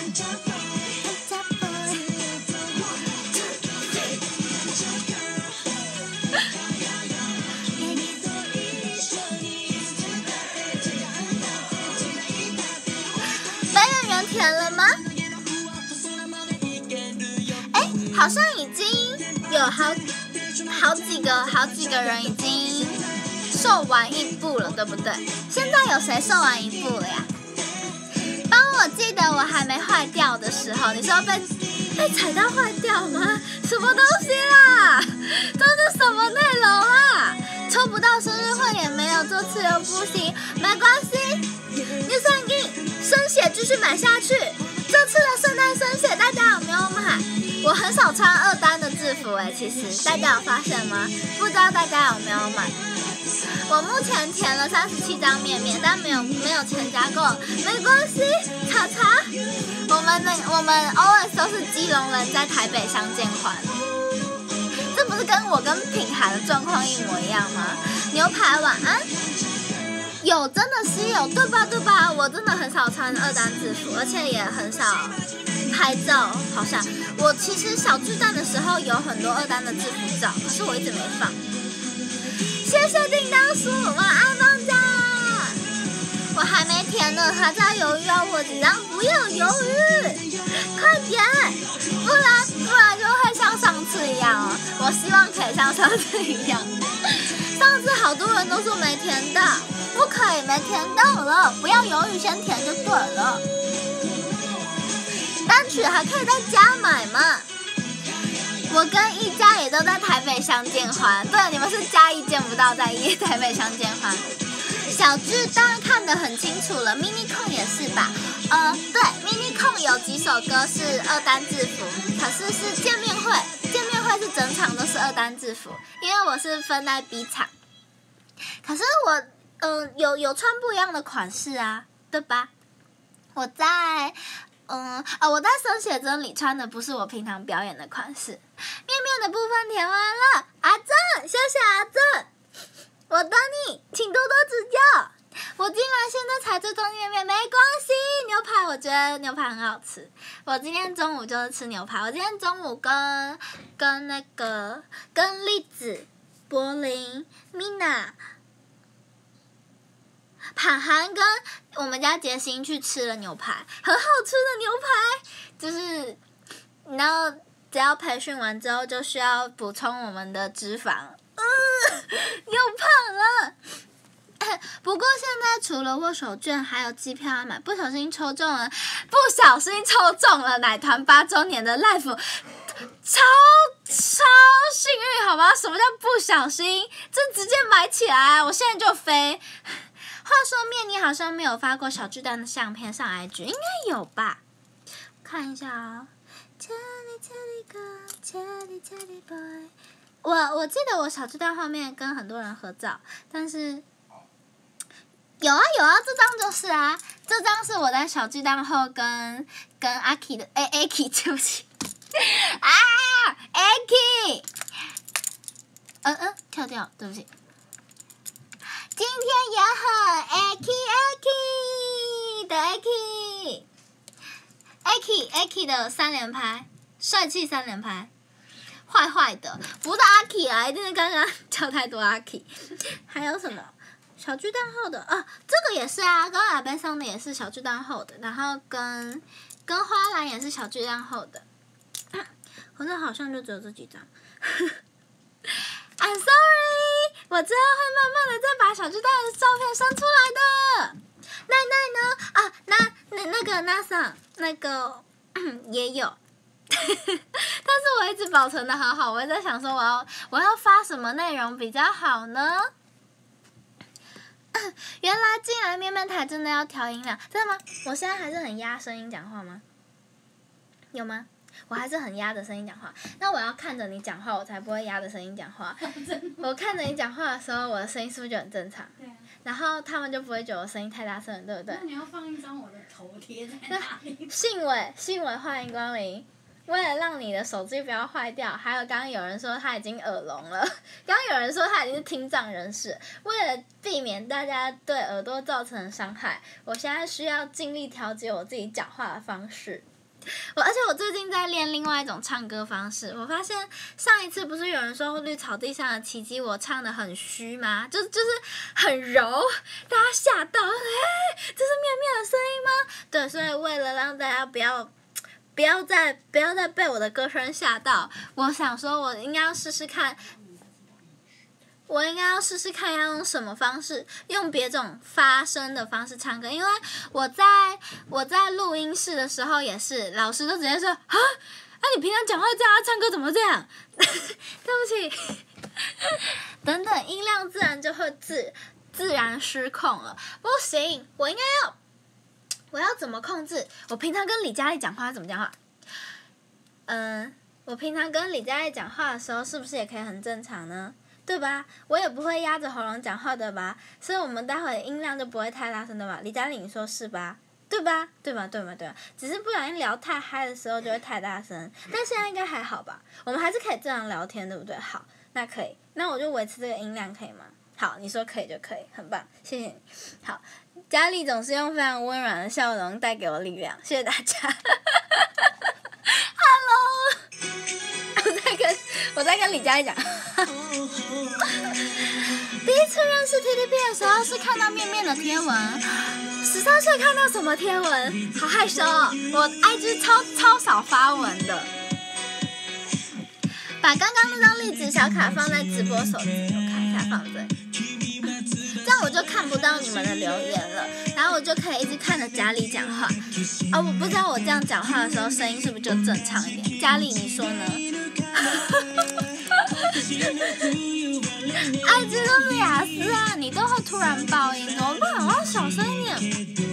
Speaker 1: 白圆圆填了吗？哎，好像已经有好好几个好几个人已经售完一部了，对不对？现在有谁售完一部了呀？帮我记得我还没坏掉的时候，你说被被踩到坏掉吗？什么东西啦？这是什么内容啦？抽不到生日会也没有，这次又不行，没关系。New Thinking 生血继续买下去。这次的圣诞生血大家有没有买？我很少穿二单的制服哎，其实大家有发现吗？不知道大家有没有买？我目前填了三十七张面面，但没有没有全加购，没关系。查查，我们那我们 always 都是基隆人在台北相见欢，这不是跟我跟品涵的状况一模一样吗？牛排晚安。有，真的是有，对吧？对吧？我真的很少穿二单制服，而且也很少拍照。好像我其实小巨蛋的时候有很多二单的制服照，可是我一直没放。谢谢叮当叔，晚安放假。我还没填呢，还在犹豫要我几张，不要犹豫，快点，不然不然就会像上次一样哦。我希望可以像上次一样，上次好多人都说没填到。不可以，没填到了，不要犹豫，先填就对了。单曲还可以在家买嘛。我跟一家也都在台北相见欢，对，你们是嘉义见不到，在一台北相见欢。小巨蛋看得很清楚了 ，mini 控也是吧？呃，对 ，mini 控有几首歌是二单制服，可是是见面会，见面会是整场都是二单制服，因为我是分在 B 场。可是我。嗯、呃，有有穿不一样的款式啊，对吧？我在，嗯啊，我在生写真里穿的不是我平常表演的款式。面面的部分填完了，阿正，谢谢阿正，我等你，请多多指教。我进来现在才追踪面面，没关系，牛排我觉得牛排很好吃。我今天中午就是吃牛排，我今天中午跟跟那个跟栗子、柏林、Mina。盘涵跟我们家杰心去吃了牛排，很好吃的牛排，就是你知道，只要培训完之后就需要补充我们的脂肪，嗯，又胖了。不过现在除了握手券，还有机票要买，不小心抽中了，不小心抽中了奶团八周年的 live， 超超幸运，好吗？什么叫不小心？这直接买起来，我现在就飞。话说面，你好像没有发过小巨蛋的相片上 I G， 应该有吧？看一下啊、哦。我我记得我小巨蛋后面跟很多人合照，但是有啊有啊，这张就是啊，这张是我在小巨蛋后跟跟阿 K 的，哎 A K 对不起，啊 A K， 嗯嗯跳掉，对不起。今天也很 A K A K 的 A K A K A K 的三连拍，帅气三连拍，坏坏的，不是阿 K 啊，一定是刚刚叫太多阿 K。还有什么？小巨蛋后的啊，这个也是啊，跟阿贝上的也是小巨蛋后的，然后跟跟花篮也是小巨蛋后的，可是好像就只有这几张。I'm sorry， 我之后会慢慢的再把小巨蛋的照片删出来的。奈奈呢？啊，那那那个 Nasa 那个也有， 但是我一直保存的很好，我在想说我要我要发什么内容比较好呢？原来竟然面面台真的要调音量，真的吗？我现在还是很压声音讲话吗？有吗？我还是很压着声音讲话。那我要看着你讲话，我才不会压着声音讲话。我看着你讲话的时候，我的声音是不是就很正常？
Speaker 2: 对啊。
Speaker 1: 然后他们就不会觉得我声音太大声了，对不对？
Speaker 2: 那你要放一张我的头贴在哪里？
Speaker 1: 信伟，信伟，欢迎光临。为了让你的手机不要坏掉，还有刚刚有人说他已经耳聋了，刚刚有人说他已经是听障人士。为了避免大家对耳朵造成的伤害，我现在需要尽力调节我自己讲话的方式。我而且我最近在练另外一种唱歌方式，我发现上一次不是有人说绿草地上的奇迹我唱得很虚吗？就就是很柔，大家吓到，哎，这是面面的声音吗？对，所以为了让大家不要不要再不要再被我的歌声吓到，我想说我应该要试试看。我应该要试试看要用什么方式，用别种发声的方式唱歌，因为我在我在录音室的时候也是，老师都直接说啊，那、啊、你平常讲话这样，唱歌怎么这样？对不起，等等，音量自然就会自自然失控了。不行，我应该要，我要怎么控制？我平常跟李佳丽讲话怎么讲话？嗯、呃，我平常跟李佳丽讲话的时候，是不是也可以很正常呢？对吧？我也不会压着喉咙讲话的吧，所以我们待会音量就不会太大声的吧？李佳丽，你说是吧？对吧？对吧？对吧？对吧？只是不小心聊太嗨的时候就会太大声，但现在应该还好吧？我们还是可以正常聊天，对不对？好，那可以，那我就维持这个音量，可以吗？好，你说可以就可以，很棒，谢谢你。好，佳丽总是用非常温软的笑容带给我力量，谢谢大家。Hello， 我在跟我在跟李佳丽讲。第一次认识 T T P 的时候是看到面面的贴文，十三岁看到什么贴文？好害羞哦！我 I G 超超少发文的。把刚刚那张栗子小卡放在直播手机，我看一下放这里，这样我就看不到你们的留言了，然后我就可以一直看着佳丽讲话。哦，我不知道我这样讲话的时候声音是不是就正常一点？佳丽，你说呢？I G 都是雅思啊，你都会突然爆音，怎么办？我要小声一点。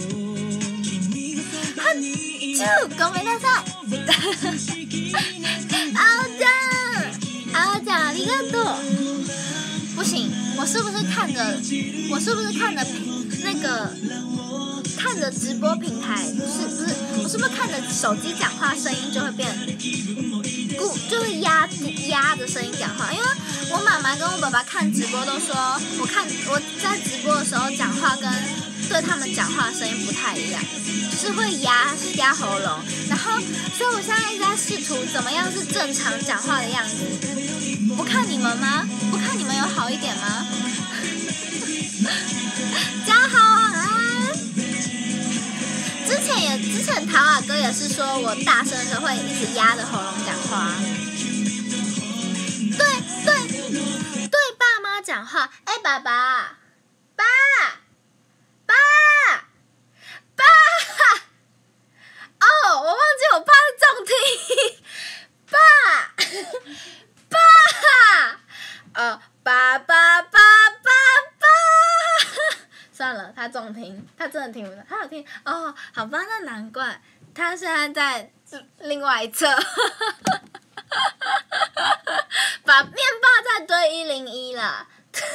Speaker 1: 哈啾，ごめんなさい。あおちゃん，あおちゃんありがとう。不行，我是不是看着，我是不是看着那个看着直播平台，是不是？我是不是看着手机讲话声音就会变？故就会压压着声音讲话，因为我妈妈跟我爸爸看直播都说，我看我在直播的时候讲话跟对他们讲话的声音不太一样，就是会压压喉咙，然后所以我现在一直在试图怎么样是正常讲话的样子。不看你们吗？不看你们有好一点吗？家好晚安。之前也之前陶瓦哥也是说我大声的时候会一直压着喉咙讲话。对对对，爸妈讲话，哎、欸，爸爸，爸，爸，爸，哦，我忘记我爸是重听，爸，爸，哦，爸爸爸爸爸。算了，他重听，他真的听不到，他有听哦，好吧，那难怪他现在在另外一侧，把面包再堆一零一啦。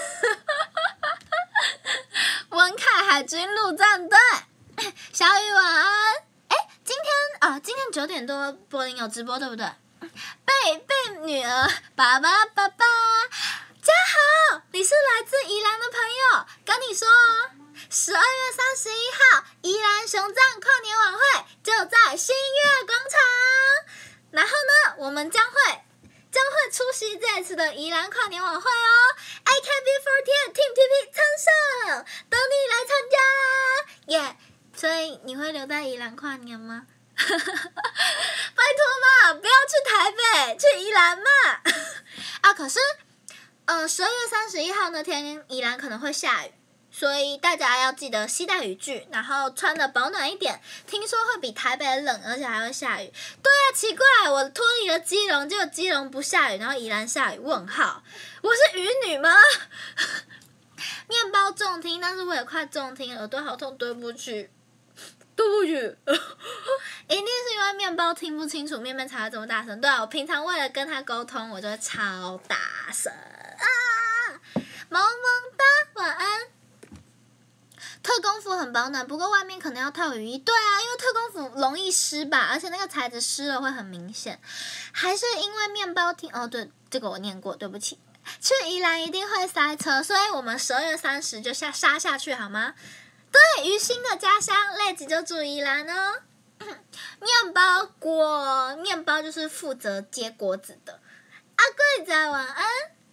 Speaker 1: 文凯海军陆战队，小雨晚安。哎，今天啊，今天九点多柏林有直播对不对？贝贝女儿，爸爸爸爸。家好，你是来自宜兰的朋友，跟你说哦，十二月三十一号，宜兰熊藏跨年晚会就在新月广场。然后呢，我们将会将会出席这次的宜兰跨年晚会哦 ，A K B 四十 Team T P 参胜，等你来参加，耶、yeah ！所以你会留在宜兰跨年吗？拜托嘛，不要去台北，去宜兰嘛。啊，可是。呃，十二月三十一号那天，宜兰可能会下雨， 所以大家要记得携带雨具，然后穿的保暖一点。听说会比台北冷，而且还会下雨。对啊，奇怪，我脱离了基隆，结果基隆不下雨，然后宜兰下雨？问号，我是雨女吗？面包重听，但是我也快重听，耳朵好痛，对不起。对不起，一定是因为面包听不清楚，面面才会这么大声。对啊，我平常为了跟他沟通，我就会超大声啊！萌萌哒，晚安。特工服很保暖，不过外面可能要套雨衣。对啊，因为特工服容易湿吧，而且那个材质湿了会很明显。还是因为面包听哦，对，这个我念过，对不起。去宜兰一定会塞车，所以我们十二月三十就下杀下去好吗？对，于心的家乡，累子就住宜兰哦。面包锅，面包就是负责接锅子的。阿贵仔晚安。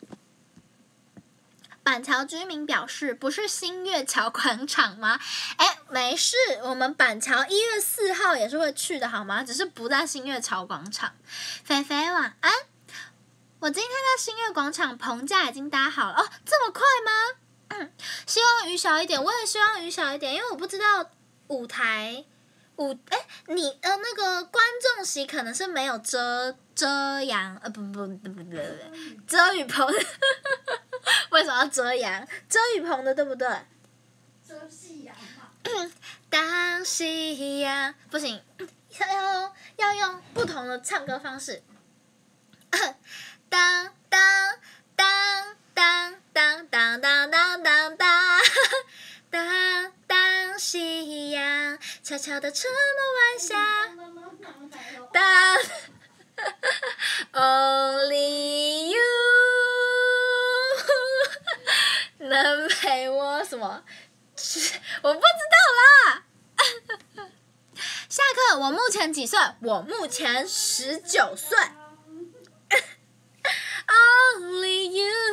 Speaker 1: 板桥居民表示，不是新月桥广场吗？哎，没事，我们板桥一月四号也是会去的，好吗？只是不在新月桥广场。菲菲晚安。我今天在新月广场棚架已经搭好了哦，这么快吗？嗯，希望雨小一点，我也希望雨小一点，因为我不知道舞台舞哎，你呃那个观众席可能是没有遮遮阳呃不不不不不不遮雨棚，为什么要遮阳？遮雨棚的对不对？
Speaker 2: 遮夕阳嘛。
Speaker 1: 当夕阳不行，要要要用不同的唱歌方式。当当当当当当当当当当当当夕阳悄悄地沉没晚霞，当 Only you 能陪我什么？我不知道啦。下课，我目前几岁？我目前十九岁。Only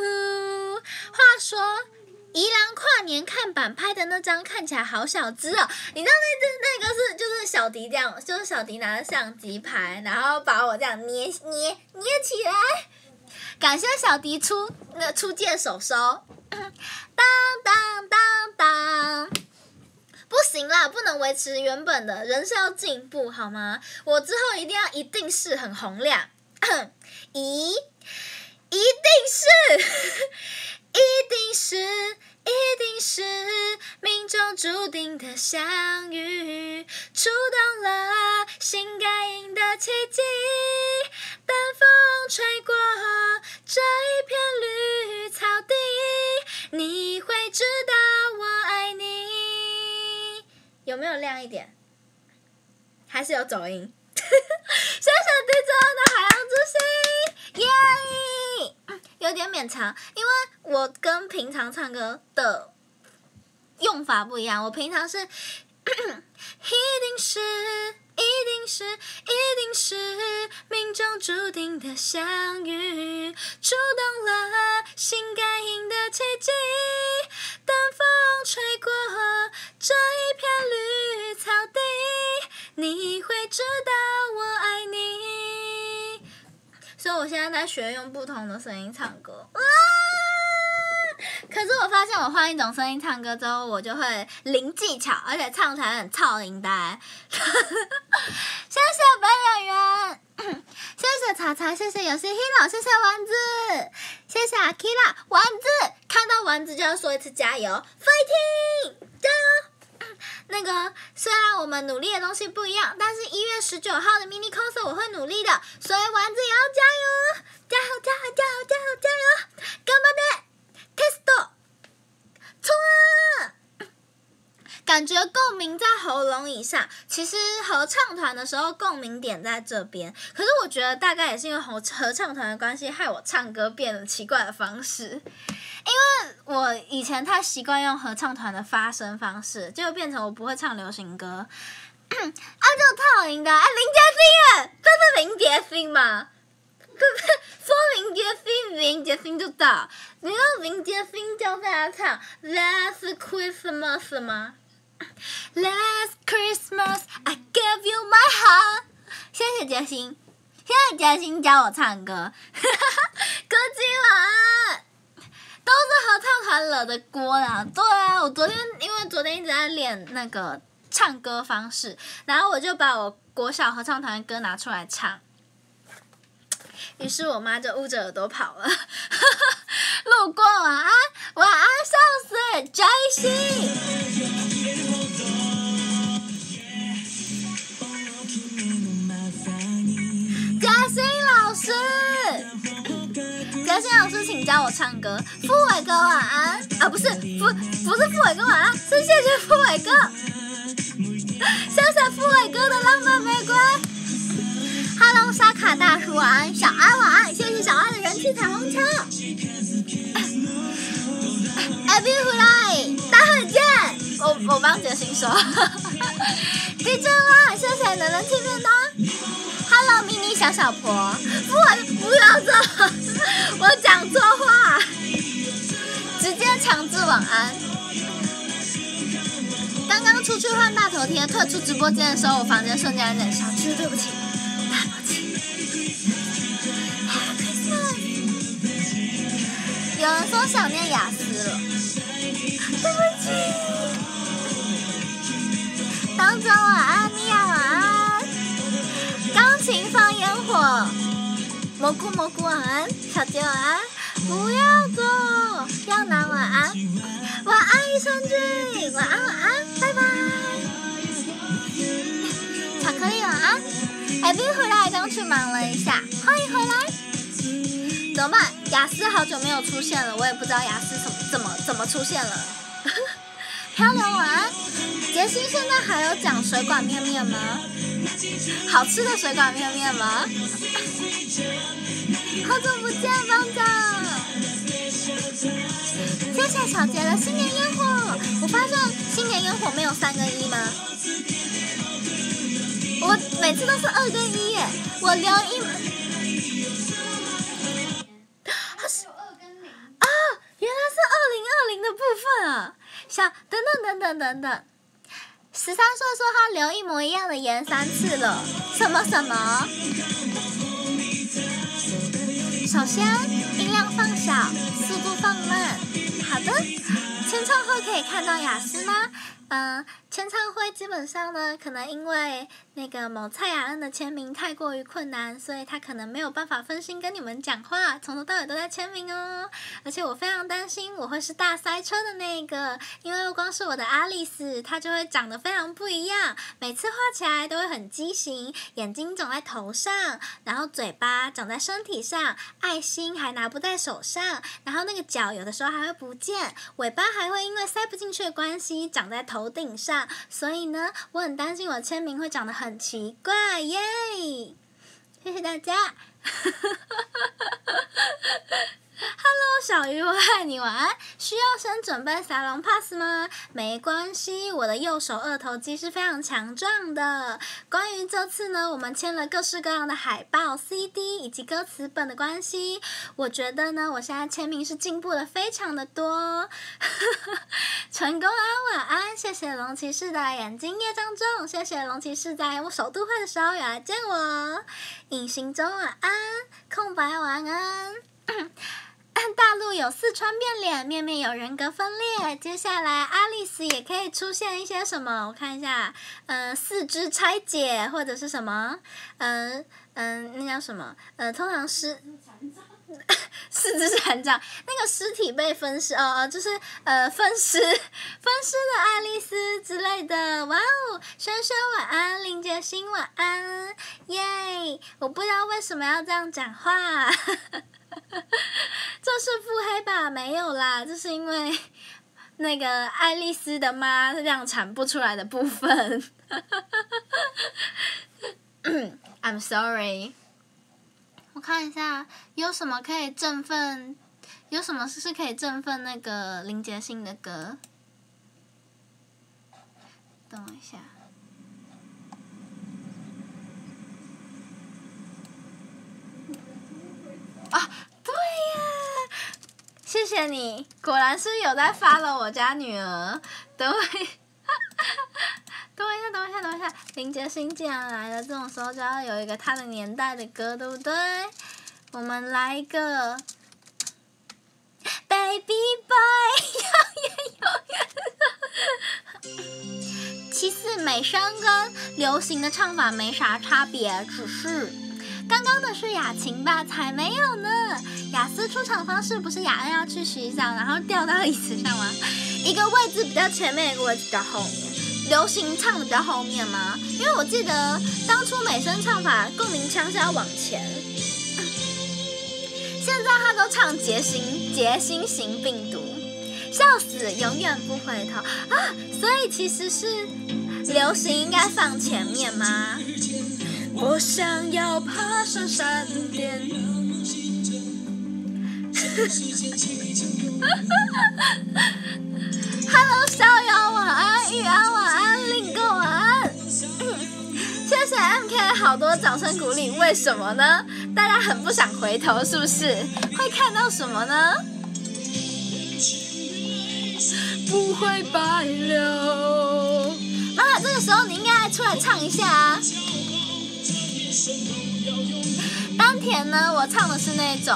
Speaker 1: you。话说，宜兰跨年看板拍的那张看起来好小只哦，你知道那那个是就是小迪这样，就是小迪拿着相机拍，然后把我这样捏捏捏起来。感谢小迪出那出借手收。当当当当。不行啦，不能维持原本的，人是要进步好吗？我之后一定要一定是很洪亮。咦？一定是，一定是，一定是命中注定的相遇，触动了心感应的奇迹。当风吹过这一片绿草地，你会知道我爱你。有没有亮一点？还是有走音？谢谢地中的海洋之心，耶、yeah! 有点勉强，因为我跟平常唱歌的用法不一样。我平常是，一定是，一定是，一定是命中注定的相遇，触动了心感应的奇迹。当风吹过这一片绿草地，你会知道我爱你。所以我现在在学用不同的声音唱歌。啊！可是我发现我换一种声音唱歌之后，我就会零技巧，而且唱起来很超龄呆。谢谢本演员，谢谢茶茶，谢谢游戏 Hero， 谢谢丸子，谢谢 Akira， 丸子看到丸子就要说一次加油 ，fighting， 加油！那个虽然我们努力的东西不一样，但是一月十九号的 mini concert 我会努力的，所以丸子也要加油，加油加油加油加油加油！干巴的 test， 冲啊！感觉共鸣在喉咙以上，其实合唱团的时候共鸣点在这边，可是我觉得大概也是因为合合唱团的关系，害我唱歌变了奇怪的方式。因为我以前太习惯用合唱团的发声方式，就变成我不会唱流行歌。啊，就套赢的，哎，林杰星耶，这是林杰星吗？对不对？说林杰星，林杰星就到。你知道林杰星教大家唱《Last Christmas》吗？Last Christmas, I gave you my heart。谢谢杰星，谢谢杰星教我唱歌。歌姬晚安。 都是合唱团惹的锅啦。对啊，我昨天因为昨天一直在练那个唱歌方式，然后我就把我国小合唱团的歌拿出来唱，于是我妈就捂着耳朵跑了。路过晚安，晚安笑死 ，J C。嘉欣老师，嘉欣老师，请教我唱歌。傅伟哥晚安啊，不是傅，不是傅伟哥晚安，是谢谢傅伟哥，谢谢傅伟哥的浪漫玫瑰。Hello， 沙卡大叔晚安，小爱晚安，谢谢小爱的人气彩虹桥。Abby 回来，大家见。我我帮杰心说。D J 哇，谢谢你的人气便当。Hello， 咪咪小小婆，不，不要这，我讲错话，直接强制晚安。刚刚出去换大头贴，退出直播间的时候，我房间瞬间有点小区，对不起，对不起。有人说想念雅思了，对不起。当中晚安，米娅晚安。钢琴放烟火，蘑菇蘑菇晚安，小杰晚安，不要走，耀南晚安，晚安益生菌，晚安晚安，拜拜。巧克力晚安，艾比回来刚去忙了一下，欢迎回来。怎么办？雅思好久没有出现了，我也不知道雅思怎么怎么怎么出现了。漂流晚安，杰西现在还有讲水管面面吗？好吃的水管面面吗？好久不见，班长！谢谢小杰的新年烟火。我发现新年烟火没有三跟一吗？我每次都是二跟一耶。我留一。他是啊，原来是二零二零的部分啊！小等等等等等等。十三岁说他留一模一样的言三次了，什么什么？首先音量放小，速度放慢。好的，签唱会可以看到雅思吗？嗯、呃，签唱会基本上呢，可能因为那个某蔡雅恩的签名太过于困难，所以他可能没有办法分心跟你们讲话，从头到尾都在签名哦。而且我非常担心我会是大塞车的那个，因为光是我的阿丽丝，她就会长得非常不一样，每次画起来都会很畸形，眼睛长在头上，然后嘴巴长在身体上，爱心还拿不在手上，然后那个脚有的时候还会不见，尾巴还会因为塞不进去的关系长在头顶上，所以呢，我很担心我签名会长得很奇怪耶！谢谢大家。Hello， 小鱼，我爱你，晚安。需要先准备沙龙 pass 吗？没关系，我的右手二头肌是非常强壮的。关于这次呢，我们签了各式各样的海报、C D 以及歌词本的关系，我觉得呢，我现在签名是进步的非常的多。成功安晚安，谢谢龙骑士的眼睛业障重，谢谢龙骑士在我首都会的时候有来见我。隐形中晚安，空白晚安。大陆有四川变脸，面面有人格分裂。接下来阿丽丝也可以出现一些什么？我看一下，呃，四肢拆解或者是什么？嗯、呃、嗯、呃，那叫什么？呃，通常是四肢残障，那个尸体被分尸，哦哦，就是呃分尸分尸的爱丽丝之类的。哇哦，轩轩晚安，林杰星晚安，耶！我不知道为什么要这样讲话。这是腹黑吧？没有啦，这是因为那个爱丽丝的妈量产不出来的部分。I'm sorry。我看一下有什么可以振奋，有什么是可以振奋那个林杰星的歌？等我一下。啊，对呀！谢谢你，果然是有在follow我家女儿。等我一，等我一下，等我一下，等我一下。林杰星既然来了，这种时候就要有一个他的年代的歌，对不对？我们来一个。北 ，Baby Boy， 永远永远。其次，美声跟流行的唱法没啥差别，只是刚刚的是雅琴吧？才没有呢。雅思出场方式不是雅恩要去洗澡，然后掉到椅子上吗？一个位置比较前面，一个位置比较后面。流行唱的比较后面吗？因为我记得当初美声唱法共鸣腔是要往前，现在他都唱结心结心型病毒，笑死，永远不回头啊！所以其实是流行应该放前面吗？我想要爬上山巅。Hello， 逍遥晚安，玉安晚安，令哥晚安。谢谢 M K 好多掌声鼓励，为什么呢？大家很不想回头，是不是？会看到什么呢？不会白流。妈妈，这个时候你应该出来唱一下啊。丹田呢，我唱的是那种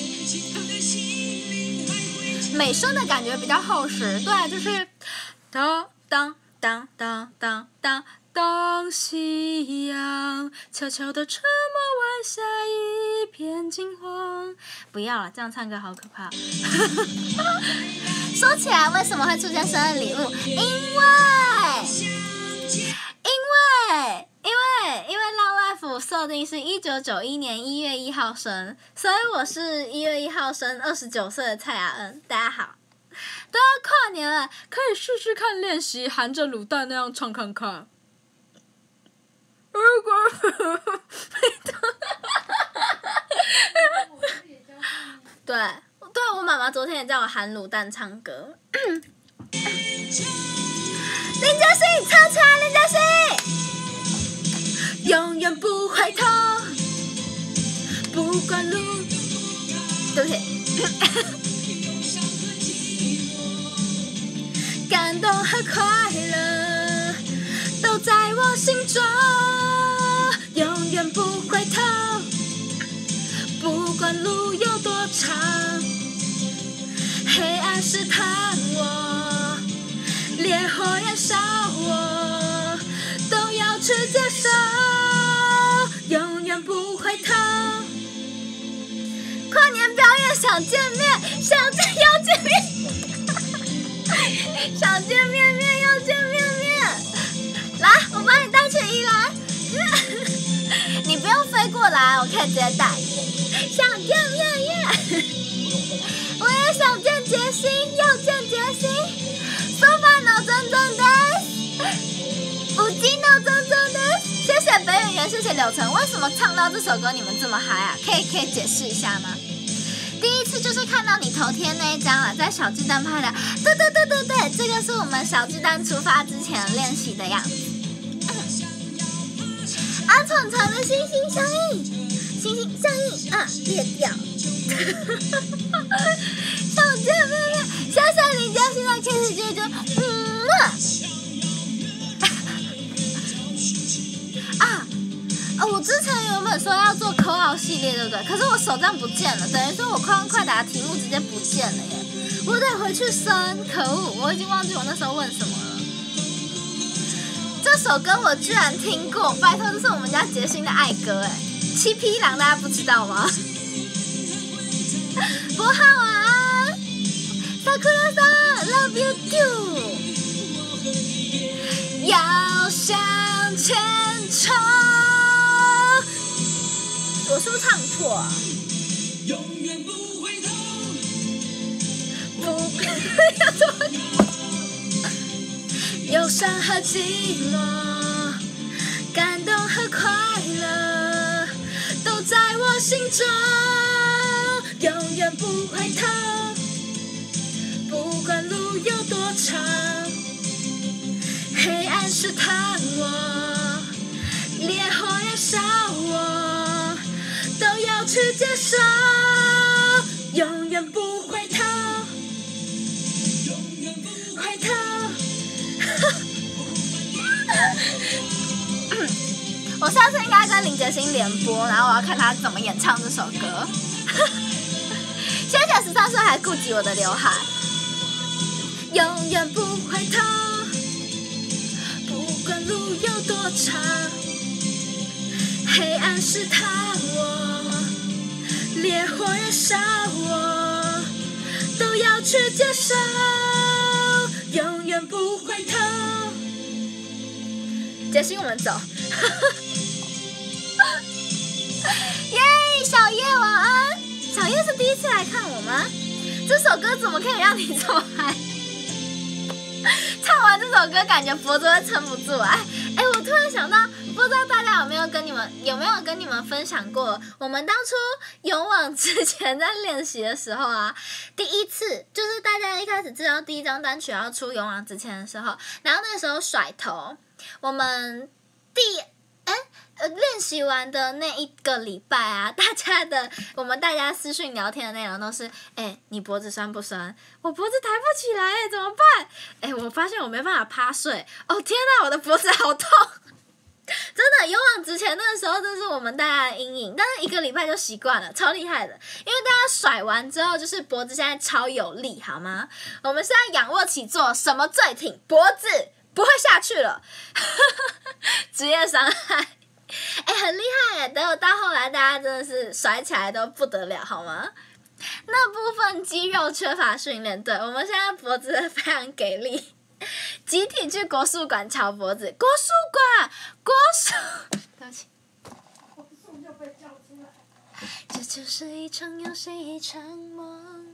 Speaker 1: 美声的感觉比较厚实，对啊，就是当当当当当当当夕阳悄悄地沉没晚霞一片金黄。不要了，这样唱歌好可怕。说起来，为什么会出现生日礼物？因为，因为，因为，因为Love Life设定是一九九一年一月一号生，所以我是一月一号生，二十九岁的蔡雅恩。大家好，都要跨年了，可以试试看练习含着卤蛋那样唱看看。如果对对，我妈妈昨天也叫我含卤蛋唱歌。林嘉欣，唱起来，林嘉欣！永远不回头，不管路。对不起。感动和快乐都在我心中，永远不回头，不管路有多长，黑暗试探我，烈火燃烧我，都要去接受，永远不回头。跨年表演想见面，想见要见面。想见面面要见面面，来，我把你带去宜兰。你不用飞过来，我可以直接带。想见面面，我也想见杰西，要见杰西。So far no 真正的，不记 no 真正的。谢谢北演员，谢谢柳橙。为什么唱到这首歌你们这么嗨啊？可以可以解释一下吗？第一次就是看到你头贴那一张了，在小巨蛋拍的。对对对对对，这个是我们小巨蛋出发之前练习的样子。阿闯闯的心心相印，心心相印啊，裂掉。想见面面，谢谢林嘉欣的 kiss 啾啾，嗯啊。哦，我之前原本说要做口号系列，对不对？可是我手账不见了，等于说我快问快答题目直接不见了耶！我得回去升，可恶，我已经忘记我那时候问什么了。这首歌我居然听过，拜托，这是我们家杰心的爱歌哎，七匹狼大家不知道吗？博浩晚安 ，Sakura san love you too， 要向前冲。我是不是唱错啊？永远不回头，不要走。忧伤和寂寞，感动和快乐，都在我心中，永远不回头。不管路有多长，黑暗试探我，烈火燃烧我。都要去接受，永远不回头，永远不回头。我下次应该跟林杰星联播，然后我要看他怎么演唱这首歌。谢谢十三岁还顾及我的刘海，永远不回头，不管路有多长，黑暗试探我，烈火燃烧我，都要去接受，永远不回头。杰西，我们走。耶，小叶晚安。小叶是第一次来看我吗？这首歌怎么可以让你这么嗨？唱完这首歌，感觉脖子会撑不住哎哎！我突然想到，不知道大家有没有跟你们有没有跟你们分享过，我们当初勇往之前在练习的时候啊，第一次就是大家一开始知道第一张单曲要出勇往直前的时候，然后那个时候甩头，我们第哎。呃，练习完的那一个礼拜啊，大家的我们大家私讯聊天的内容都是，哎、欸，你脖子酸不酸？我脖子抬不起来，哎，怎么办？哎、欸，我发现我没办法趴睡，哦天哪，我的脖子好痛！真的，勇往直前那个时候，真是我们大家的阴影，但是一个礼拜就习惯了，超厉害的。因为大家甩完之后，就是脖子现在超有力，好吗？我们现在仰卧起坐，什么最挺？脖子不会下去了，职业伤害。哎、欸，很厉害耶！等我到后来，大家真的是甩起来都不得了，好吗？那部分肌肉缺乏训练，对，我们现在脖子非常给力，集体去国术馆瞧脖子。国术馆，国术，对不起，
Speaker 2: 国术就被叫出来。
Speaker 1: 这就是一场游戏，一场梦。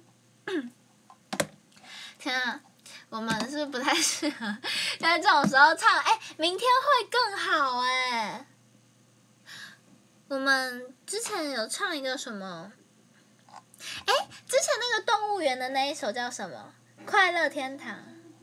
Speaker 1: 天啊！我们是不是不太适合在这种时候唱？哎、欸，明天会更好哎。我们之前有唱一个什么？哎，之前那个动物园的那一首叫什么？快乐天堂。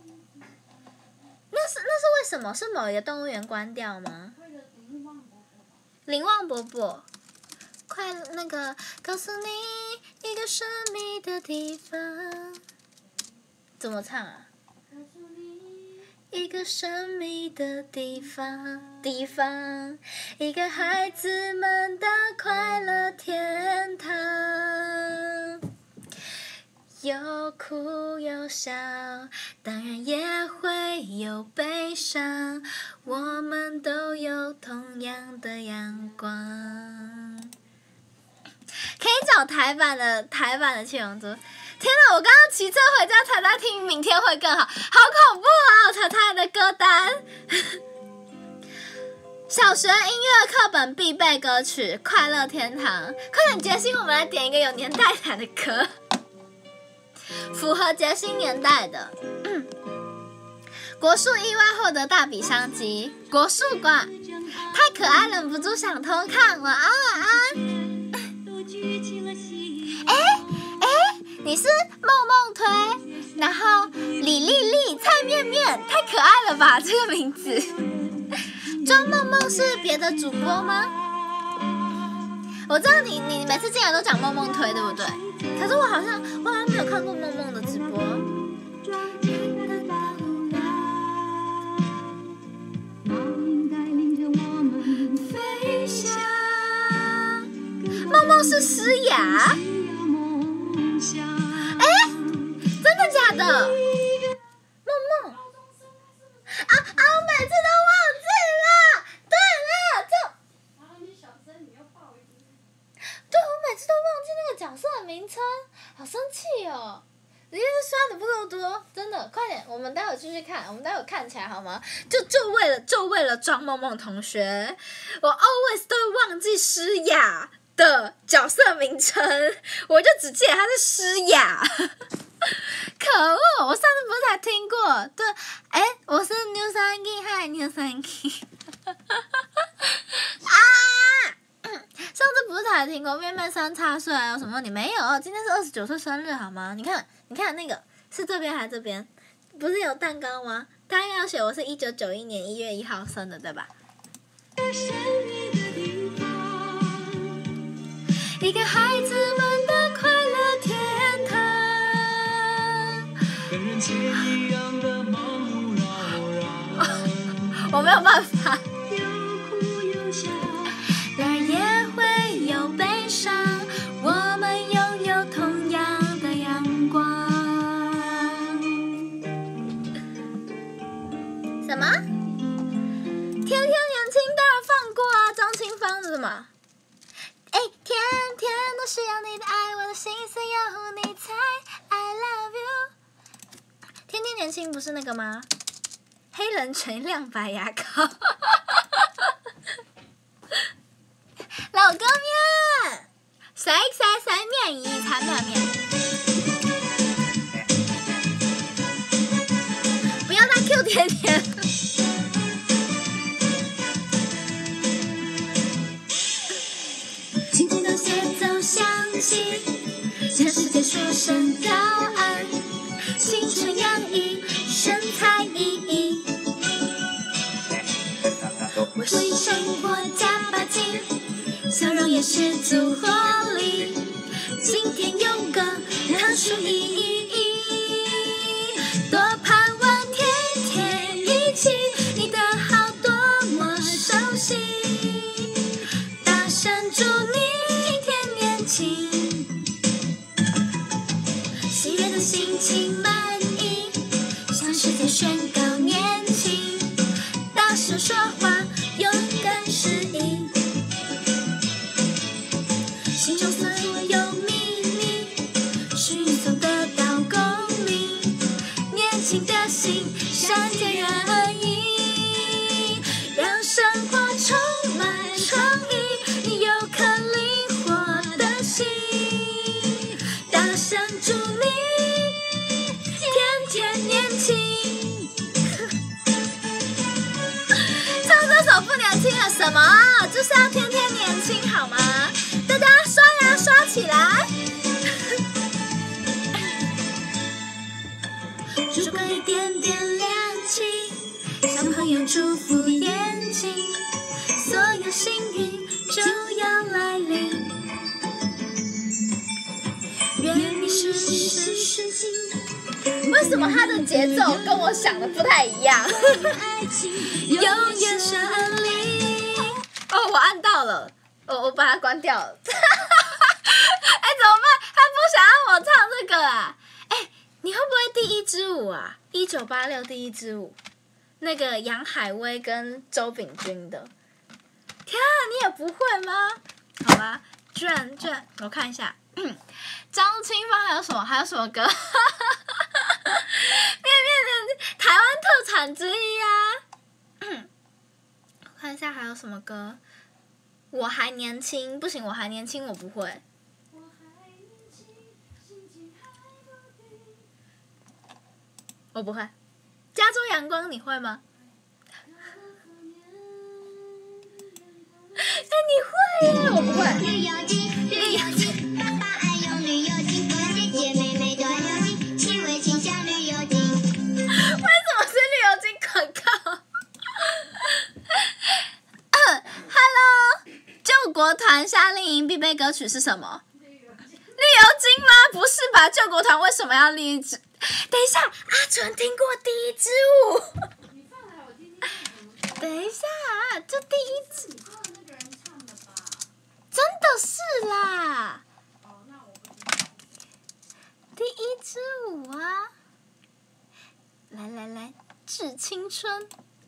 Speaker 1: 那是那是为什么？是某一个动物园关掉吗？
Speaker 2: 为了林旺伯伯。
Speaker 1: 林旺伯伯，快乐那个告诉你一个神秘的地方，怎么唱啊？一个神秘的地方，地方，一个孩子们的快乐天堂，有哭有笑，当然也会有悲伤，我们都有同样的阳光。可以找台版的台版的七龙珠。天哪！我刚刚骑车回家才在听，明天会更好，好恐怖啊！查查的歌单，小学音乐课本必备歌曲《快乐天堂》，快点杰心，我们来点一个有年代感的歌，符合杰心年代的。嗯、国术意外获得大笔商机，国术馆太可爱，忍不住想偷看，晚安晚安。哎哎。你是梦梦推，然后李丽丽、蔡面面，太可爱了吧这个名字。庄梦梦是别的主播吗？我知道你你每次进来都讲梦梦推，对不对？可是我好像我好像没有看过梦梦的直播。飞翔，梦梦是诗雅。哎，真的假的？梦梦啊啊！我每次都忘记了。对了，就
Speaker 2: 然后你小声，你要报一句。
Speaker 1: 对，我每次都忘记那个角色的名称，好生气哦！因为刷的不够多，真的，快点，我们待会继续看，我们待会看起来好吗？就就为了就为了庄梦梦同学，我 always 都会忘记诗雅的角色名称，我就只记得他是诗雅。可恶！我上次不是才听过？对，哎，我是 New Sangi， 嗨 New Sangi。啊！上次不是才听过面面三叉岁还有什么？你没有？今天是二十九岁生日好吗？你看，你看那个是这边还是这边？不是有蛋糕吗？他应该要写我是一九九一年一月一号生的，对吧？一个孩子们的快乐天堂。跟人间一样的梦扰扰。我没有办法。有哭有笑，然而也会有悲伤。我们拥有同样的阳什么？天天年轻当然放过啊，张清芳的什么？哎，天天都需要你的爱，我的心思有你猜 ，I love you。天天年轻不是那个吗？黑人垂亮白牙膏。老公面，洗洗洗面衣才面面。不要再 Q 甜甜。轻轻的节奏响起，向世界说声早安。青春洋溢，神采奕奕，为生活加把劲，笑容也十足活力。今天有个特殊意义，多盼望天天一起，你的好多么熟悉。大声祝你天年轻，喜悦的心情满溢，向世界宣告年轻。大声说话，勇敢示意，心中所有秘密迅速得到共鸣。年轻的心善解人意，让生活充满创意。你有颗灵活的心，大声祝你天天年轻。唱这首不年轻了什么啊？就是要天天年轻好吗？大家刷牙刷起来。烛光一点点亮起，向朋友祝福眼睛，所有幸运就要来临。愿你事事顺心。为什么他的节奏跟我想的不太一样？永远顺利。哦，我按到了，我我把它关掉了。哎，怎么办？他不想让我唱这个啊！哎，你会不会第一支舞啊？一九八六第一支舞，那个杨海威跟周秉钧的。天啊，你也不会吗？好吧，居然居然，我看一下。张清芳还有什么？还有什么歌？面面的台湾特产之一啊！我看一下还有什么歌。我还年轻，不行，我还年轻，我不会。我不会。加州阳光你会吗？哎，你会耶，我不会。旅游精，旅游精，爸爸爱用旅游精，姐姐妹妹都爱旅游精，气味清香旅游精。为什么是旅游精广告？Hello， 救国团夏令营必备歌曲是什么？旅游精吗？不是吧？救国团为什么要立一支？等一下，阿纯听过第一支舞。
Speaker 2: 你放来我听听。
Speaker 1: 等一下，就第一支。
Speaker 2: 你放那个人唱的吧？
Speaker 1: 真的是啦。
Speaker 2: 哦，那我不知道。
Speaker 1: 第一支舞啊！来来来，致青春。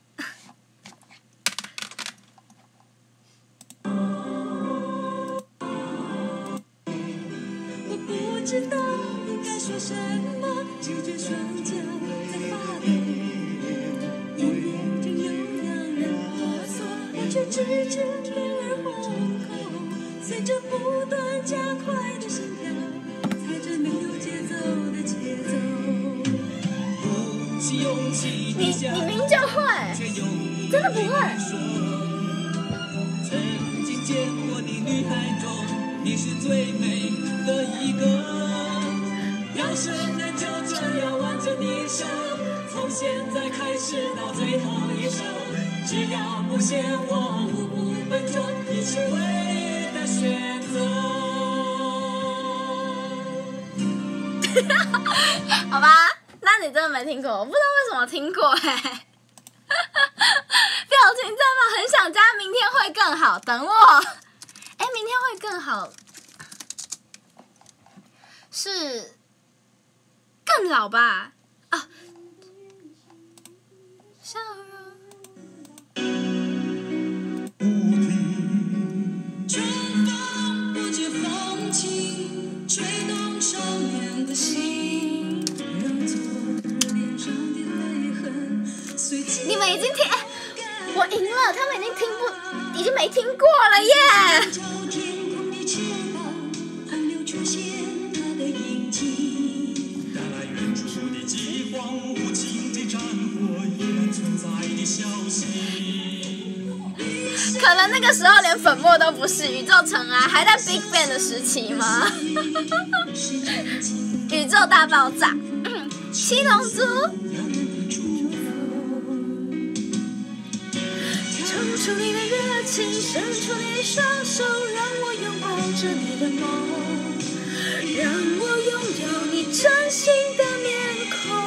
Speaker 3: 我不知道应该说什么，只觉双脚在发抖，眼眼中又让人哆嗦，我却只知脸儿红口，随着不断加快的心跳，踩着没有节奏的节奏。
Speaker 1: 你你明就会，真的不会。
Speaker 3: 曾经见过的女孩中，你是最美的一个。要是能就这样挽着你手，从现在开始到最后一首，只要不嫌我五五分钟，你是对的选择。
Speaker 1: 好吧，那你真的没听过，我不知道为什么听过哎、欸。表情真的很想加，明天会更好。等我，哎，明天会更好，是更老吧？啊，笑容你们已经听，哎，我赢了，他们已经听不，已经没听过了耶。可能那个时候连粉末都不是，宇宙尘埃还在 Big Bang 的时期吗？宇宙大爆炸，七龙珠。唱出你的热情，伸出你的双手，让我拥抱着你的梦，让我拥有你真心的面孔，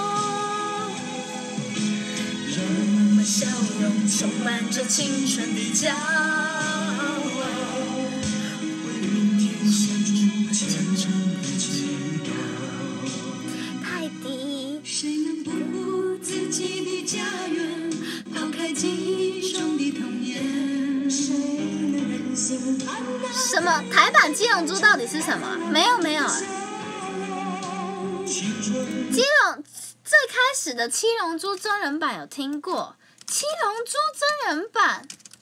Speaker 1: 让我们笑容充满着青春的骄傲，为明天献出虔诚的祈祷。太低。谁能不顾自己的家园，抛开记忆中的童年？谁能忍心？什么台版七龙珠到底是什么？没有没有。七龙最开始的七龙珠真人版有听过，七龙珠真人版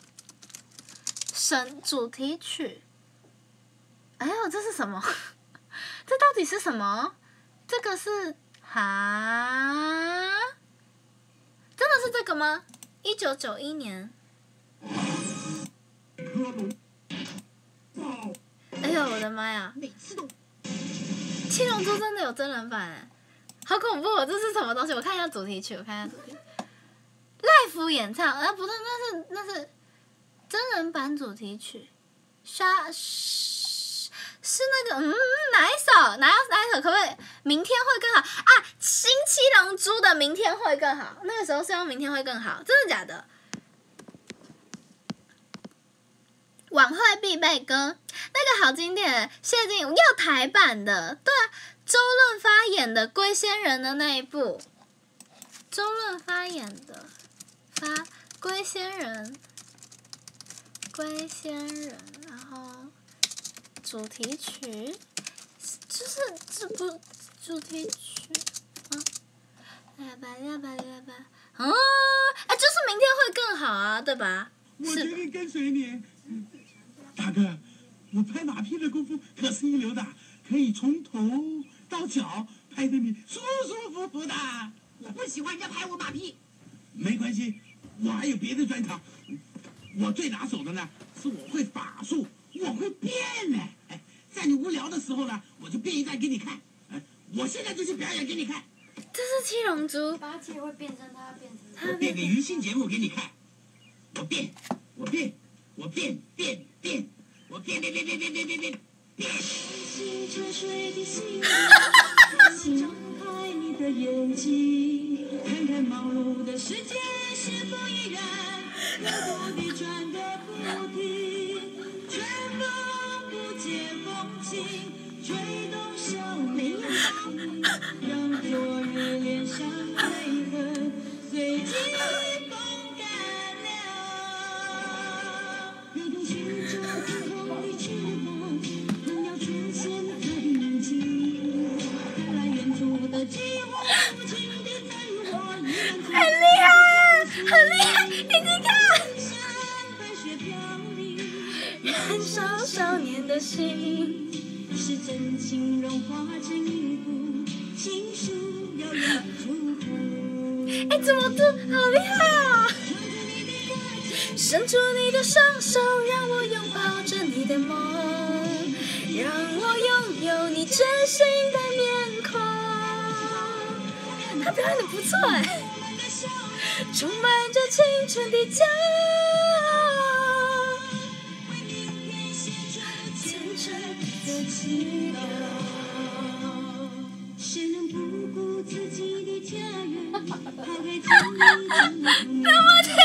Speaker 1: 神主题曲。哎呦，这是什么？这到底是什么？这个是哈？真的是这个吗？一九九一年。哎呦我的妈呀！七龙珠真的有真人版哎，好恐怖！这是什么东西？我看一下主题曲，我看一下主题曲。live 演唱啊，不对，那是那是真人版主题曲。沙是是那个嗯哪一首？哪有哪一首？可不可以？明天会更好啊！新七龙珠的明天会更好，那个时候是用明天会更好，真的假的？晚会必备歌，那个好经典，谢晋要台版的，对啊，周润发演的《龟仙人》的那一部，周润发演的，发《龟仙人》，龟仙人，然后主题曲，就是这部主题曲啊，来吧来吧来吧，哦，哎，就是明天会更好啊，对吧？
Speaker 4: 我决定跟随你。大哥，我拍马屁的功夫可是一流的，可以从头到脚拍得你舒舒服服的。
Speaker 5: 我不喜欢人家拍我马屁。
Speaker 4: 没关系，我还有别的专长。我最拿手的呢，是我会法术，我会变呢。哎，在你无聊的时候呢，我就变一段给你看。哎，我现在就去表演给你看。
Speaker 1: 这是七龙珠。
Speaker 2: 八戒会变身，他变成
Speaker 4: 我变个娱性节目给你看。我变，我变。我变变变，我变变变变变变变变变。
Speaker 3: 沉睡的心，张开你的眼睛，看看忙碌的世界是否依然热度地转个不停，春风不解风情，吹动少年的心，让昨日脸上泪痕随季风干了。一定寻找最后的翅膀，能要出现在眼睛。看来远处的饥荒无情地在我依然
Speaker 1: 很厉害啊，很厉害！你去看，
Speaker 3: 白雪飘零，
Speaker 1: 燃烧少年的心，
Speaker 3: 是真情融化成一幅情书，遥远祝福。
Speaker 1: 哎，怎么都好厉害啊！伸出你的双手，让我拥抱着你的梦，让我拥有你真心的面孔。他表演的不错哎，充满着青春的骄傲，虔诚的祈祷。
Speaker 3: 谁能不顾自己的家园，抛开天地的童年？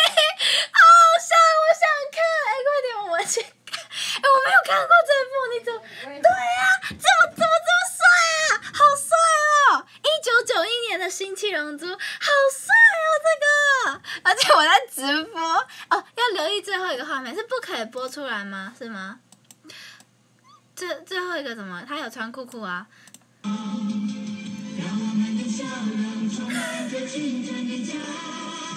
Speaker 1: 我去看，哎，我没有看过这部，你怎么？对呀、啊，怎么怎么这么帅啊？好帅哦！一九九一年的新七龙珠，好帅哦，这个！而且我在直播哦，要留意最后一个画面，是不可以播出来吗？是吗？最最后一个怎么？他有穿裤裤啊。
Speaker 3: 让我们的笑容充满着青春的骄傲。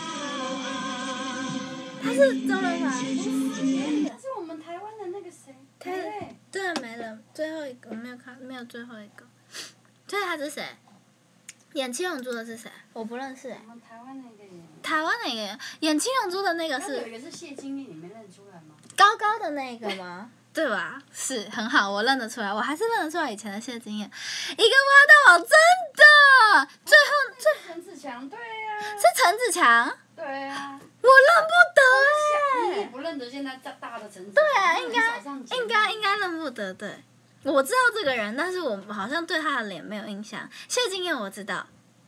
Speaker 1: 是周润发。
Speaker 2: 是我们台湾的那个谁？
Speaker 1: 对对，没了，最后一个我没有看，没有最后一个。所以他是谁？演七龙珠的是谁？我不认识哎、
Speaker 2: 我们台湾那个演员。
Speaker 1: 台湾哪个演七龙珠的那个
Speaker 2: 那有
Speaker 1: 是
Speaker 2: 一个是谢金燕，你没认出来吗？
Speaker 1: 高高的那个吗？对吧？是很好，我认得出来，我还是认得出来以前的谢金燕。一个挖到宝，真的，最后最
Speaker 2: 陈子强，对呀、啊。
Speaker 1: 是陈子强。
Speaker 2: 对啊。
Speaker 1: 我认不得哎、
Speaker 2: 你不认得现在大大的陈子强？
Speaker 1: 对啊，应该
Speaker 2: 很少上节目
Speaker 1: 应该应该认不得，对。我知道这个人，但是我好像对他的脸没有印象。谢金燕我知道。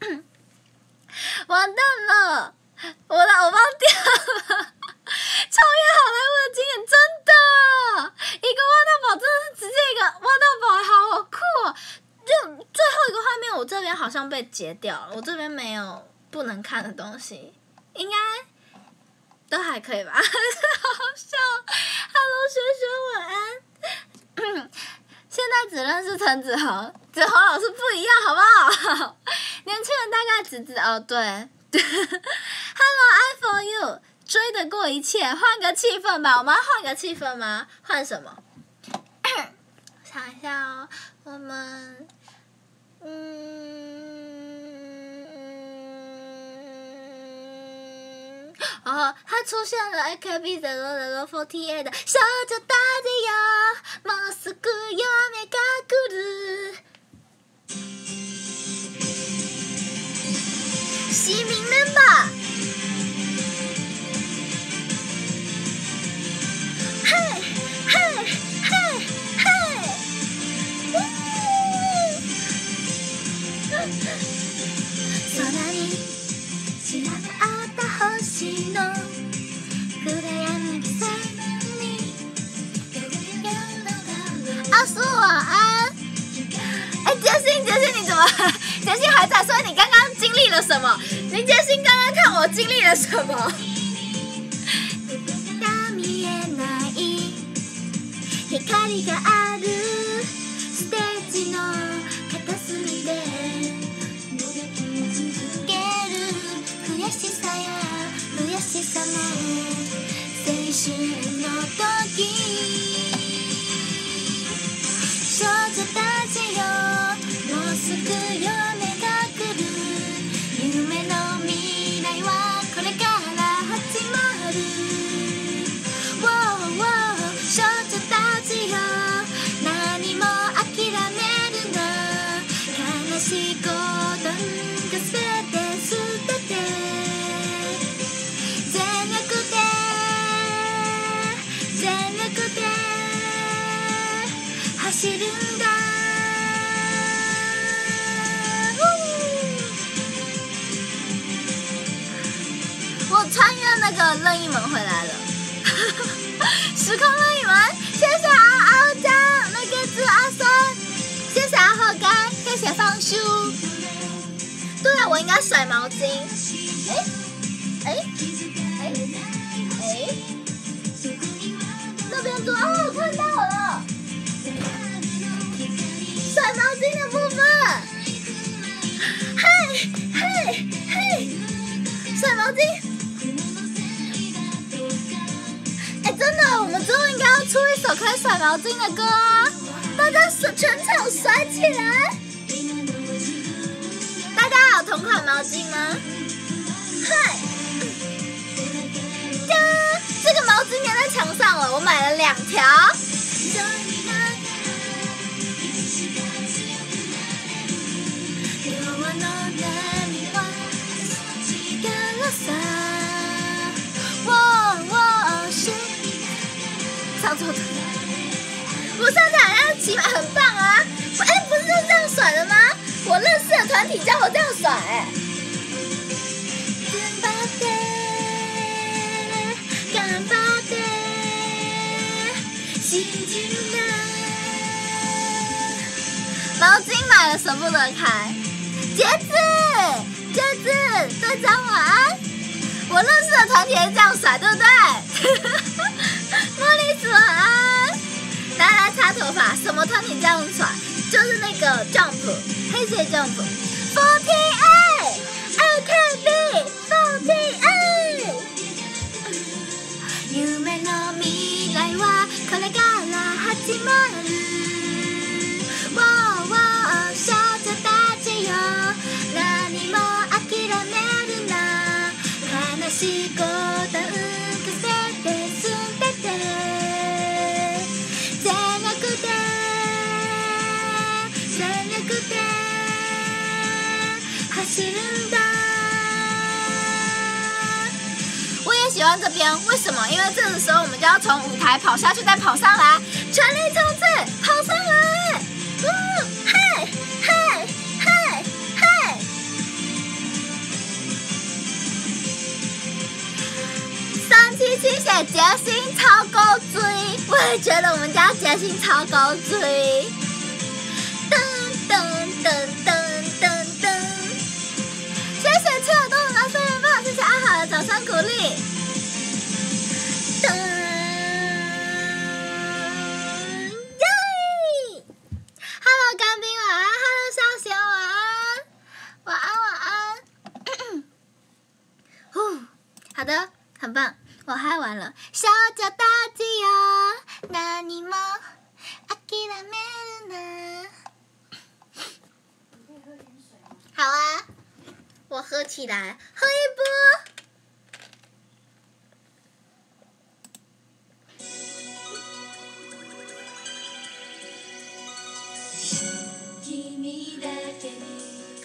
Speaker 1: 完蛋了，我的偶包掉了。超越好莱坞的经典，真的，一个挖到宝真的是直接一个挖到宝，好酷哦！就最后一个画面，我这边好像被截掉了，我这边没有不能看的东西，应该都还可以吧？好好笑 ，Hello 学学晚安。现在只认识陈子豪，子豪老师不一样，好不好？年轻人大概只知道哦，对。Hello I for you。追得过一切，换个气氛吧。我们要换个气氛吗？换什么？想一下哦，我们，嗯，哦，它出现了 A K B ゼロゼロ四十八的少女たちよ、もうすぐ嫁が来る。西明member。嘿，嘿，嘿，嘿！空に散らばった星の暗闇草に阿苏晚安。哎，杰心，杰心，你怎么？杰心还在，所以你刚刚经历了什么？林杰心刚刚看我经历了什么？光があるステージの片隅でもがき続ける悔しさや悔しさも青春の時少女たちよもうすぐ嫁が来る夢の未来はこれから始まる Wow, wow 少女たちよ何も諦めるな悲しいことなんか全て捨てて全力で全力で走るんだ我穿越那个任意门回来了时空任意门，谢谢嗷嗷酱，那个字阿三，谢谢阿后干，谢谢放书。对啊，我应该甩毛巾。哎哎哎哎，那边桌哦，我看到了，甩毛巾的部分。嘿嘿嘿，甩毛巾。哎，真的，我们之后应该要出一首可以甩毛巾的歌啊！大家全场甩起来！大家有同款毛巾吗？嗨！呀，这个毛巾粘在墙上了，我买了两条。唱错的，我上次好像骑马很棒啊！哎，不是就这样甩的吗？我认识的团体教我这样甩、欸。毛巾买了舍不得开，杰子，杰子，队长晚安。我认识的团体是这样甩，对不对？茉莉子晚安。大家来擦头发，什么团体这样甩？就是那个 Jump 黑色 Jump。forty eight A K B forty eight。 しごと受け捨てて捨てて全力で全力で走るんだ。我也喜欢这边，为什么？因为这个时候我们就要从舞台跑下去，再跑上来，全力冲刺，跑上来！嗯，嘿，嘿，嘿，嘿！三七七写决心超高追，我也觉得我们家决心超高追。噔噔噔噔噔噔！谢谢切尔东的生日棒，谢谢阿好的掌声鼓励。噔，耶 ！Hello 干冰晚安 ，Hello 少贤晚安，晚安晚安。呼，好的，很棒，我嗨完了。少女たちよ、何も諦めるな。好啊，我喝起来，喝一波。
Speaker 3: 君だけに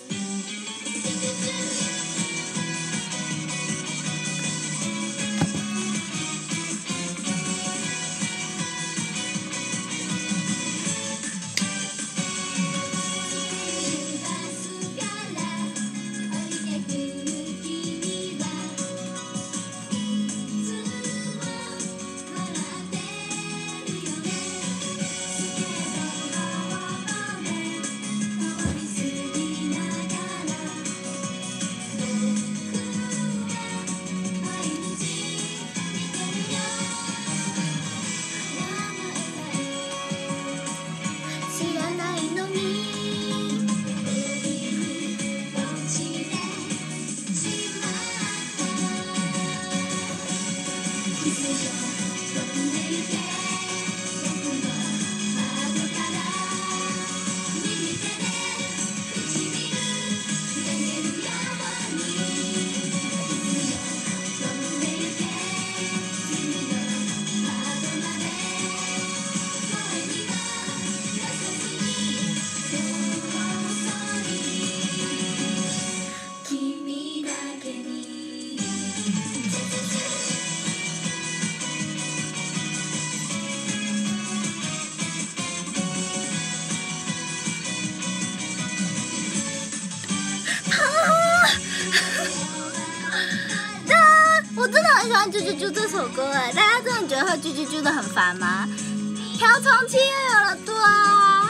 Speaker 1: 啾啾啾这首歌哎，大家真的觉得会啾啾啾的很烦吗？瓢虫七又有了，对啊。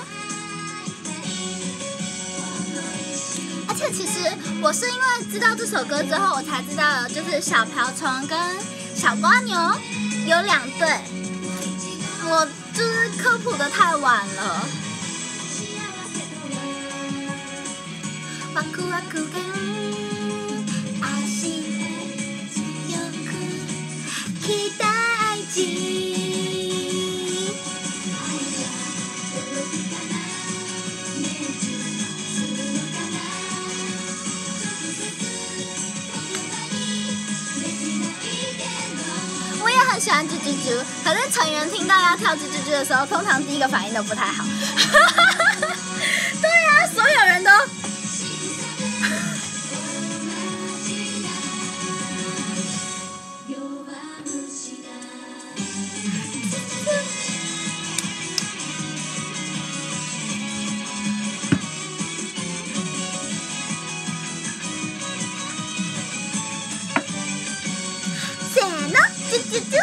Speaker 1: 而且其实我是因为知道这首歌之后，我才知道就是小瓢虫跟小瓜牛有两对，我就是科普的太晚了。ワクワクが期待値我也很喜欢啾啾啾，可是成员听到要跳啾啾啾的时候，通常第一个反应都不太好。对啊，所有人都啾啾，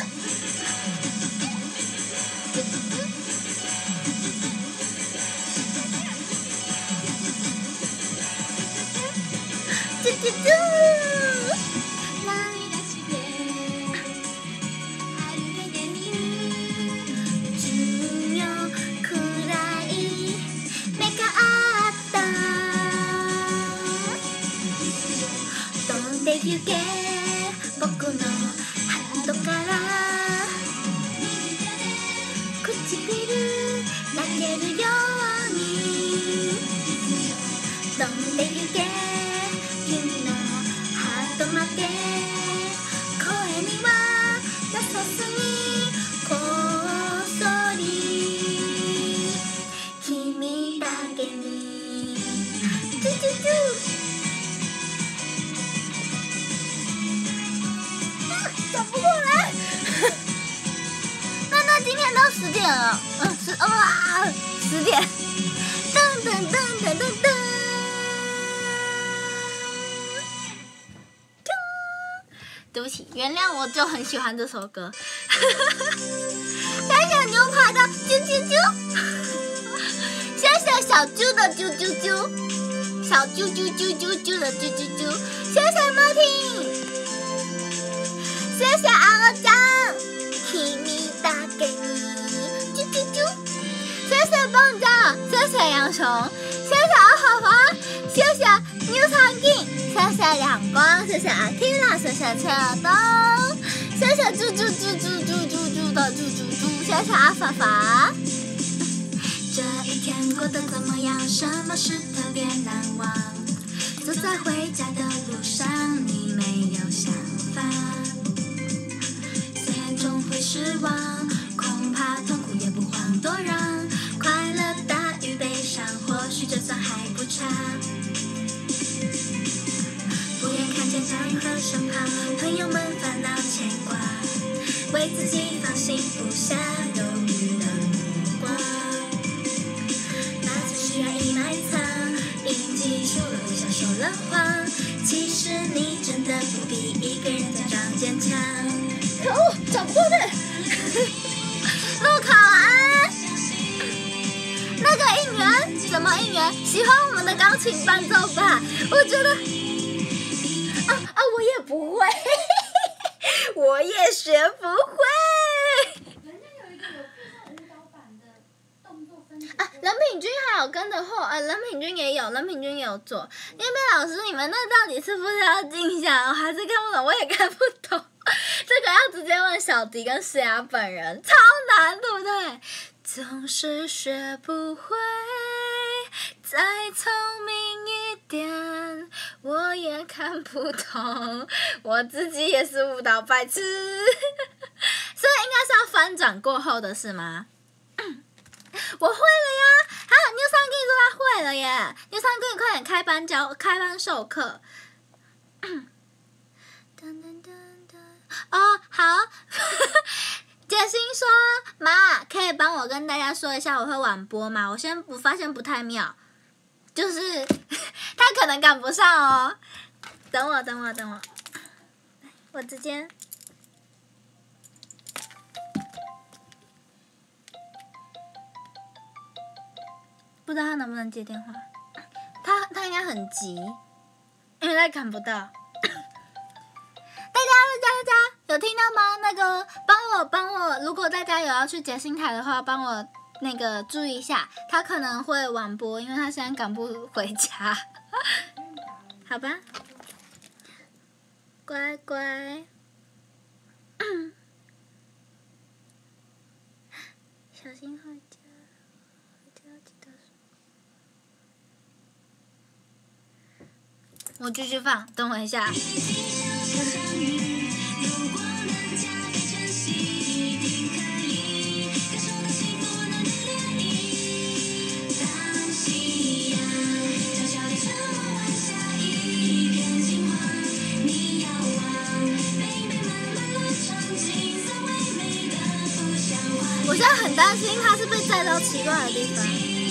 Speaker 1: 啾啾啾。行け僕のハートから唇泣けるように飛んで行け君のハートまで转不过来。那那今天都十点了，嗯，十哇，十点。噔噔噔噔噔噔。对不起，原谅我就很喜欢这首歌。谢谢牛排的啾啾啾，谢谢小猪的啾啾啾，小啾啾啾啾啾的啾啾啾，谢谢马婷，谢谢阿二酱，提米打给你，啾啾啾，谢谢棒酱，谢谢杨雄，谢谢阿华华，谢谢牛长金。谢谢亮光，谢谢阿 Kira， 谢谢切尔东，谢谢猪猪猪猪猪猪猪的猪猪猪，谢谢阿法法。
Speaker 3: 这一天过得怎么样？什么事特别难忘？走在回家的路上，你没有想法。虽然总会失望，恐怕痛苦也不遑多让。快乐大于悲伤，或许就算还不差。不愿看见家人和身旁朋友们烦恼牵挂，为自己放心不下犹豫的目光。把情绪压抑埋藏，应激出了微笑说了谎。其实你真的不比一个人假装坚强。
Speaker 1: 可恶，找不过去。陆考安，那个应援怎么应援？喜欢我们的钢琴伴奏吧？我觉得。啊啊！我也不会，我也学不会。
Speaker 2: 人家有一个有配上舞蹈版的动作分解。
Speaker 1: 啊，任品君还有跟着后，呃，任品君也有，任品君也有做。叶贝老师，你们那到底是不是要镜像？我还是看不懂，我也看不懂。这个要直接问小迪跟诗雅本人，超难，对不对？总是学不会，再聪明一点，我也看不懂。我自己也是舞蹈白痴，所以应该是要翻转过后的是吗？我会了呀！啊，牛三跟你说他会了耶！牛三跟你快点开班教，开班授课。哦，好。解心说：“妈，可以帮我跟大家说一下我会晚播吗？我先我发现不太妙，就是他可能赶不上哦。等我，等我，等我，我直接。”不知道他能不能接电话，他他应该很急，因为他赶不到。大家大家有听到吗？那个帮我帮我，如果大家有要去解心台的话，帮我那个注意一下，他可能会晚播，因为他现在赶不回家。好吧，乖乖。小心回家，回家记得。我继续放，等我一下。我现在很担心他是被载到奇怪的地方。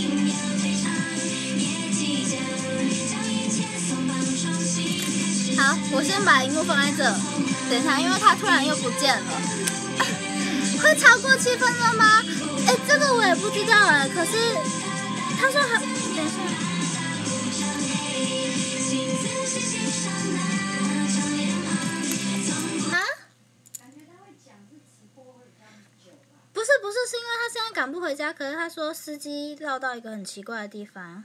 Speaker 1: 好，我先把荧幕放在这，等一下，因为他突然又不见了。会超过七分钟吗？哎，这个我也不知道哎，可是他说还，等一下。不是不是，是因为他现在赶不回家，可是他说司机绕到一个很奇怪的地方。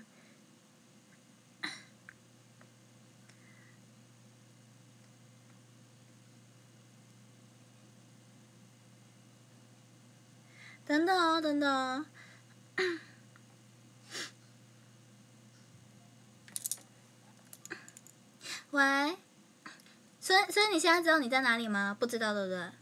Speaker 1: 等等哦，等等哦。喂，所以所以你现在知道你在哪里吗？不知道对不对？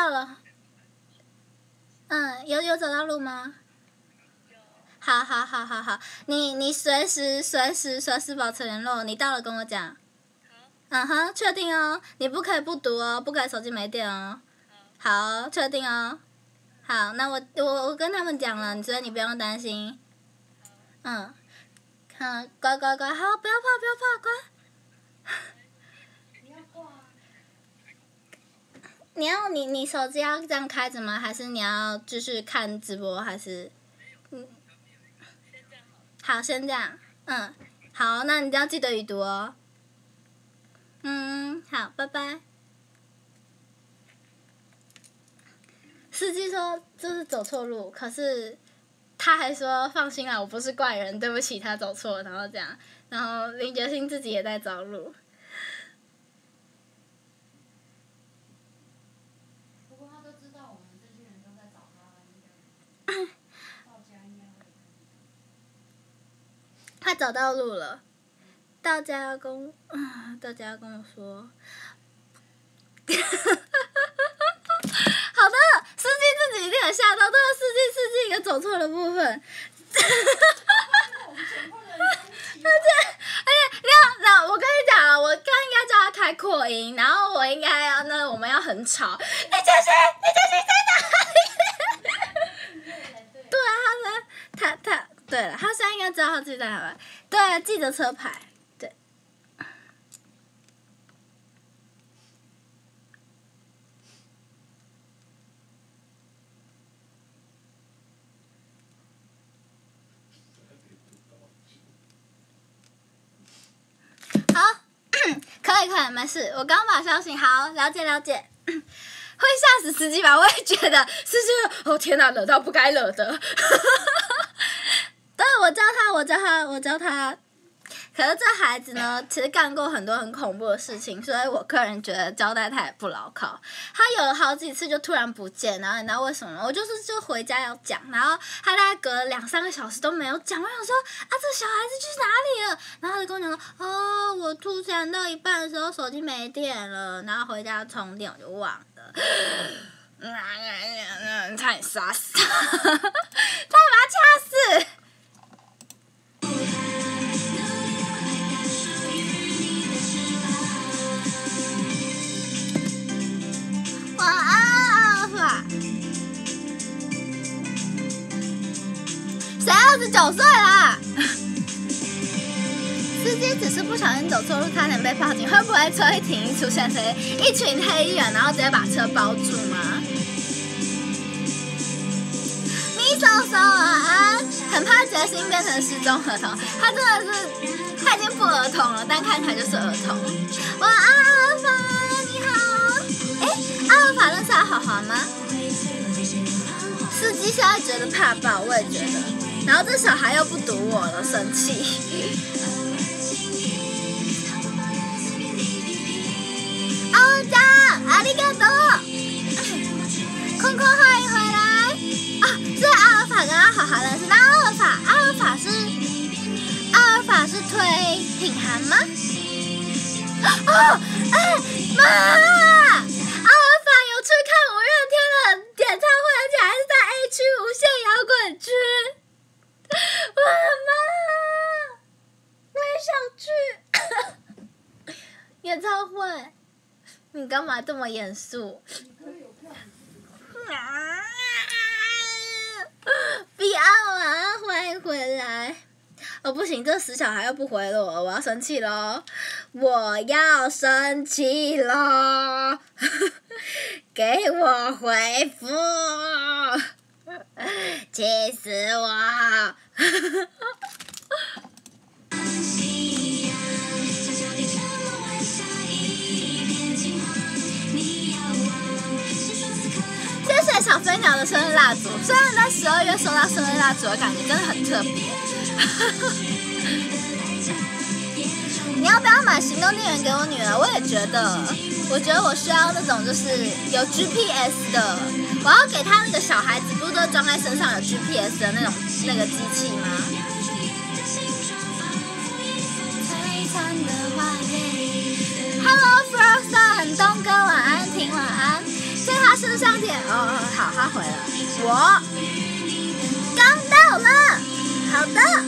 Speaker 1: 到了。嗯，有有找到路吗？好好好好好，你你随时随时随时保持联络，你到了跟我讲。嗯哼，确定哦，你不可以不读哦，不可以手机没电哦。好，确定哦。好，那我我我跟他们讲了，所以你不用担心。嗯，看，乖乖乖，好，不要怕，不要怕，乖。
Speaker 2: 你要挂啊。
Speaker 1: 你要你你手机要这样开着吗？还是你要继续看直播？还是嗯？好，先这样。嗯，好，那你要记得语读哦。嗯，好，拜拜。司机说这是走错路，可是他还说放心啦，我不是怪人，对不起，他走错了，然后这样，然后林觉欣自己也在找路。
Speaker 2: 不过他都知道我们这些人都在找他，应该到家应该会。
Speaker 1: 他找到路了，到家要跟啊，到家要跟我说。好的，司机自己一定有吓到，对啊，司机司机一个走错的部分。而且而且，那那我跟你讲啊，我刚应该叫他开扩音，然后我应该要那我们要很吵。李建勋，李建勋在哪里？对啊，他他他对了，他现在应该知道他自己在哪里。对，记着车牌。对。好，可以可以，没事。我刚把消息好了解了解，会吓死司机吧？我也觉得司机，哦天哪，惹到不该惹的。对，我教他，我教他，我教他。可是这孩子呢，其实干过很多很恐怖的事情，所以我个人觉得交代他也不牢靠。他有了好几次就突然不见，然后你知道为什么吗？我就是就回家要讲，然后他大概隔了两三个小时都没有讲。我想说啊，这小孩子去哪里了？然后他就跟我讲说，哦，我突然到一半的时候手机没电了，然后回家充电我就忘了。嗯，差点杀死他，差点把他掐死。晚安，阿尔法。谁二十九岁啦？司机只是不小心走错路，差点被报警。会不会车一停一出现谁一群黑衣人，然后直接把车包住吗？咪手手晚安，很怕决心变成失踪儿童。他真的是，他已经不儿童了，但看起来就是儿童。晚安，阿尔法，你好。哎，阿尔法认识阿华华吗？司机现在觉得怕爆，我也觉得。然后这小孩又不读我了，生气。阿张，阿里嘎多。空空欢迎回来。啊，是阿尔法跟阿华华认识。那阿尔法，阿尔法是阿尔法是推品涵吗？哦，哎妈！阿尔法有去看五月天的演唱会，而且还是在 A 区无限摇滚区。我的妈！我也想去演唱会。你干嘛这么严肃？比奥啊，欢迎回来！哦，不行，这死小孩又不回了我，我要生气咯！我要生气咯！给我回复！气死我！谢谢小飞鸟的生日蜡烛，虽然在十二月收到生日蜡烛的感觉真的很特别。你要不要买行动电源给我女儿？我也觉得，我觉得我需要那种就是有 G P S 的，我要给她那个小孩子不是都装在身上有 G P S 的那种那个机器吗 ？Hello Frozen， 东哥晚安，婷晚安。 在他身上舔。哦哦，好，他回了。我刚到了。好的。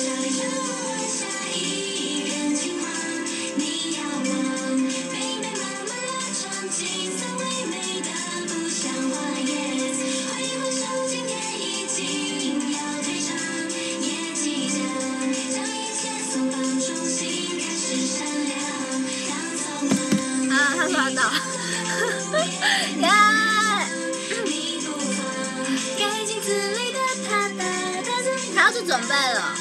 Speaker 1: 啊，他说他到了。耶！他要去准备了。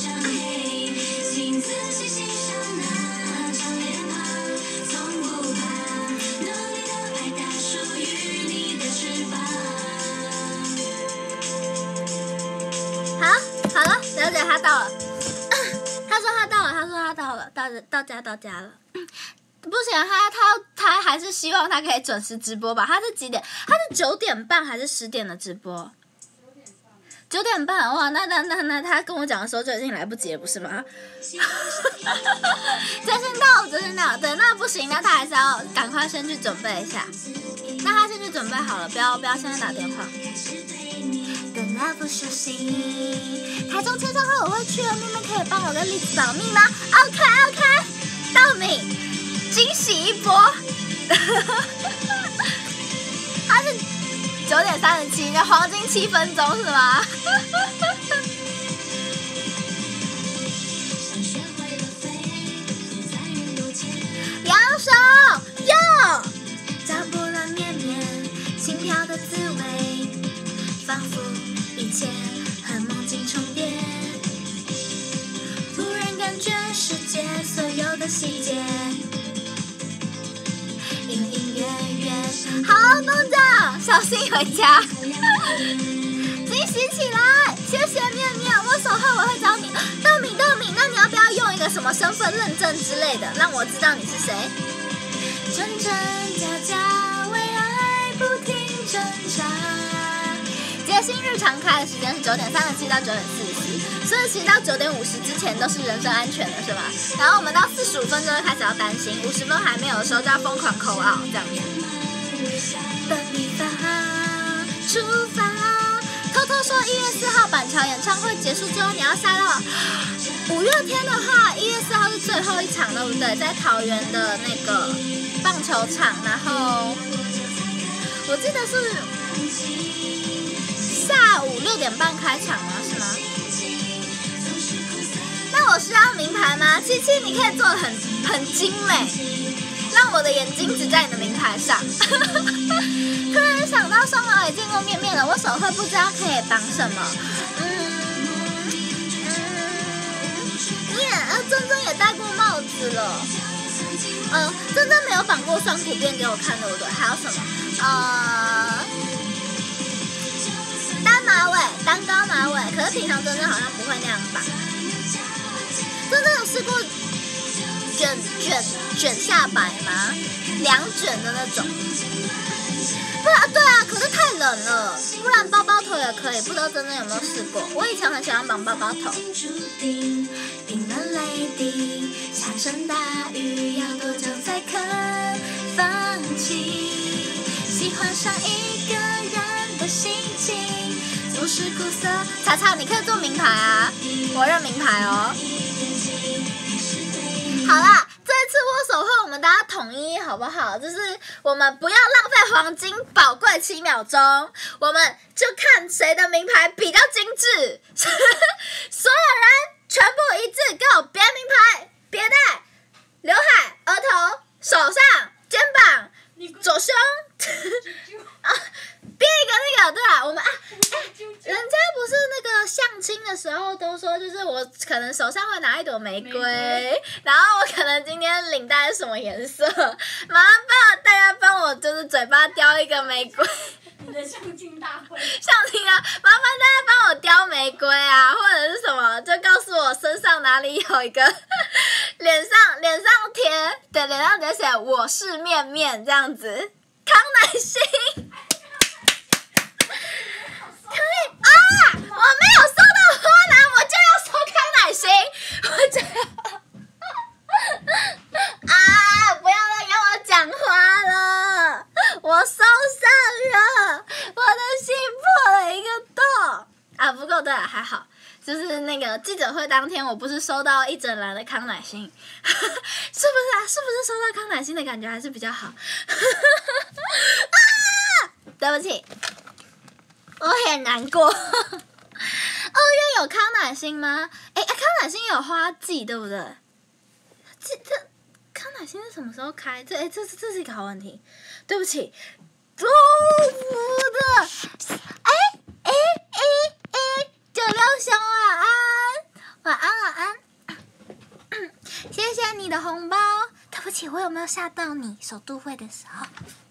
Speaker 1: 好，好了，了解他到了。他说他到了，他说他到了，到到家到家了。不行，他他他还是希望他可以准时直播吧？他是几点？他是九点半还是十点的直播？九点半哇，那那那那他跟我讲的时候就已经来不及了，不是吗？真心到，真心到，对，那不行，那他还是要赶快先去准备一下。那他先去准备好了，不要不要现在打电话。等那不小心，台中签唱会我会去哦，妹妹可以帮我跟栗子保密吗 ？OK OK， 道敏，惊喜一波。他是九点三十七，那黄金七分钟是吗？两手右，脚步乱绵绵，轻飘的滋味，仿佛一切和梦境重叠。突然感觉世界所有的细节，隐隐约约。好，董事长，小心回家。惊喜起来，谢谢面面，我守候我会找你。道敏道敏，那你要不要用一个什么身份认证之类的，让我知道你是谁？真真假假，为爱不停挣扎。杰心日常开的时间是九点三十七到九点四十，所以其实到九点五十之前都是人身安全的，是吧？然后我们到四十五分钟就开始要担心，五十分还没有的时候就要疯狂扣out这样子。的地方出发，偷偷说一月四号板桥演唱会结束之后，你要下到五月天的话，一月四号是最后一场，对不对？在桃园的那个棒球场，然后我记得是下午六点半开场吗？是吗？那我需要名牌吗？七七，你可以做得很很精美，让我的眼睛只在你的名牌上。突然想到双毛也见过面面了，我手绘不知道可以绑什么。嗯嗯，耶，啊，珍珍也戴过帽子了。嗯，珍珍没有绑过双股辫给我看，对不对？还有什么？呃，单马尾、单高马尾，可是平常珍珍好像不会那样绑。珍珍有试过卷卷卷下摆吗？两卷的那种。不然对啊，可是太冷了，不然包包头也可以。不知道珍珍有没有试过？我以前很喜欢绑包包头。冰冷泪滴，下成大雨，要多久才肯放弃？喜欢上一个人的心情，总是苦涩。查查，你可以做名牌啊，我认名牌哦。好啦。这次握手会我们大家统一好不好？就是我们不要浪费黄金宝贵七秒钟，我们就看谁的名牌比较精致。所有人全部一致，给我别名牌，别戴，刘海、额头、手上、肩膀、左胸。啊，编一个那个，对啊，我们啊，哎、欸，人家不是那个相亲的时候都说，就是我可能手上会拿一朵玫瑰，玫瑰然后我可能今天领带是什么颜色，麻烦帮大家帮我就是嘴巴雕一个玫瑰。
Speaker 2: 你的相亲大会。
Speaker 1: 相亲啊，麻烦大家帮我雕玫瑰啊，或者是什么，就告诉我身上哪里有一个，脸上脸上贴，对，脸上直接写我是面面这样子。康乃馨，可以啊！我没有收到花篮，我就要收康乃馨，我就要啊！不要再跟我讲话了，我收下就是那个记者会当天，我不是收到一整篮的康乃馨，是不是啊？是不是收到康乃馨的感觉还是比较好？啊！对不起，我很难过。二月有康乃馨吗？哎，康乃馨有花季，对不对？这这康乃馨是什么时候开？这哎，这这这是一个好问题。对不起，祝福的，哎哎哎哎，九六熊晚安，晚安晚安，谢谢你的红包。对不起，我有没有吓到你？首都会的时候。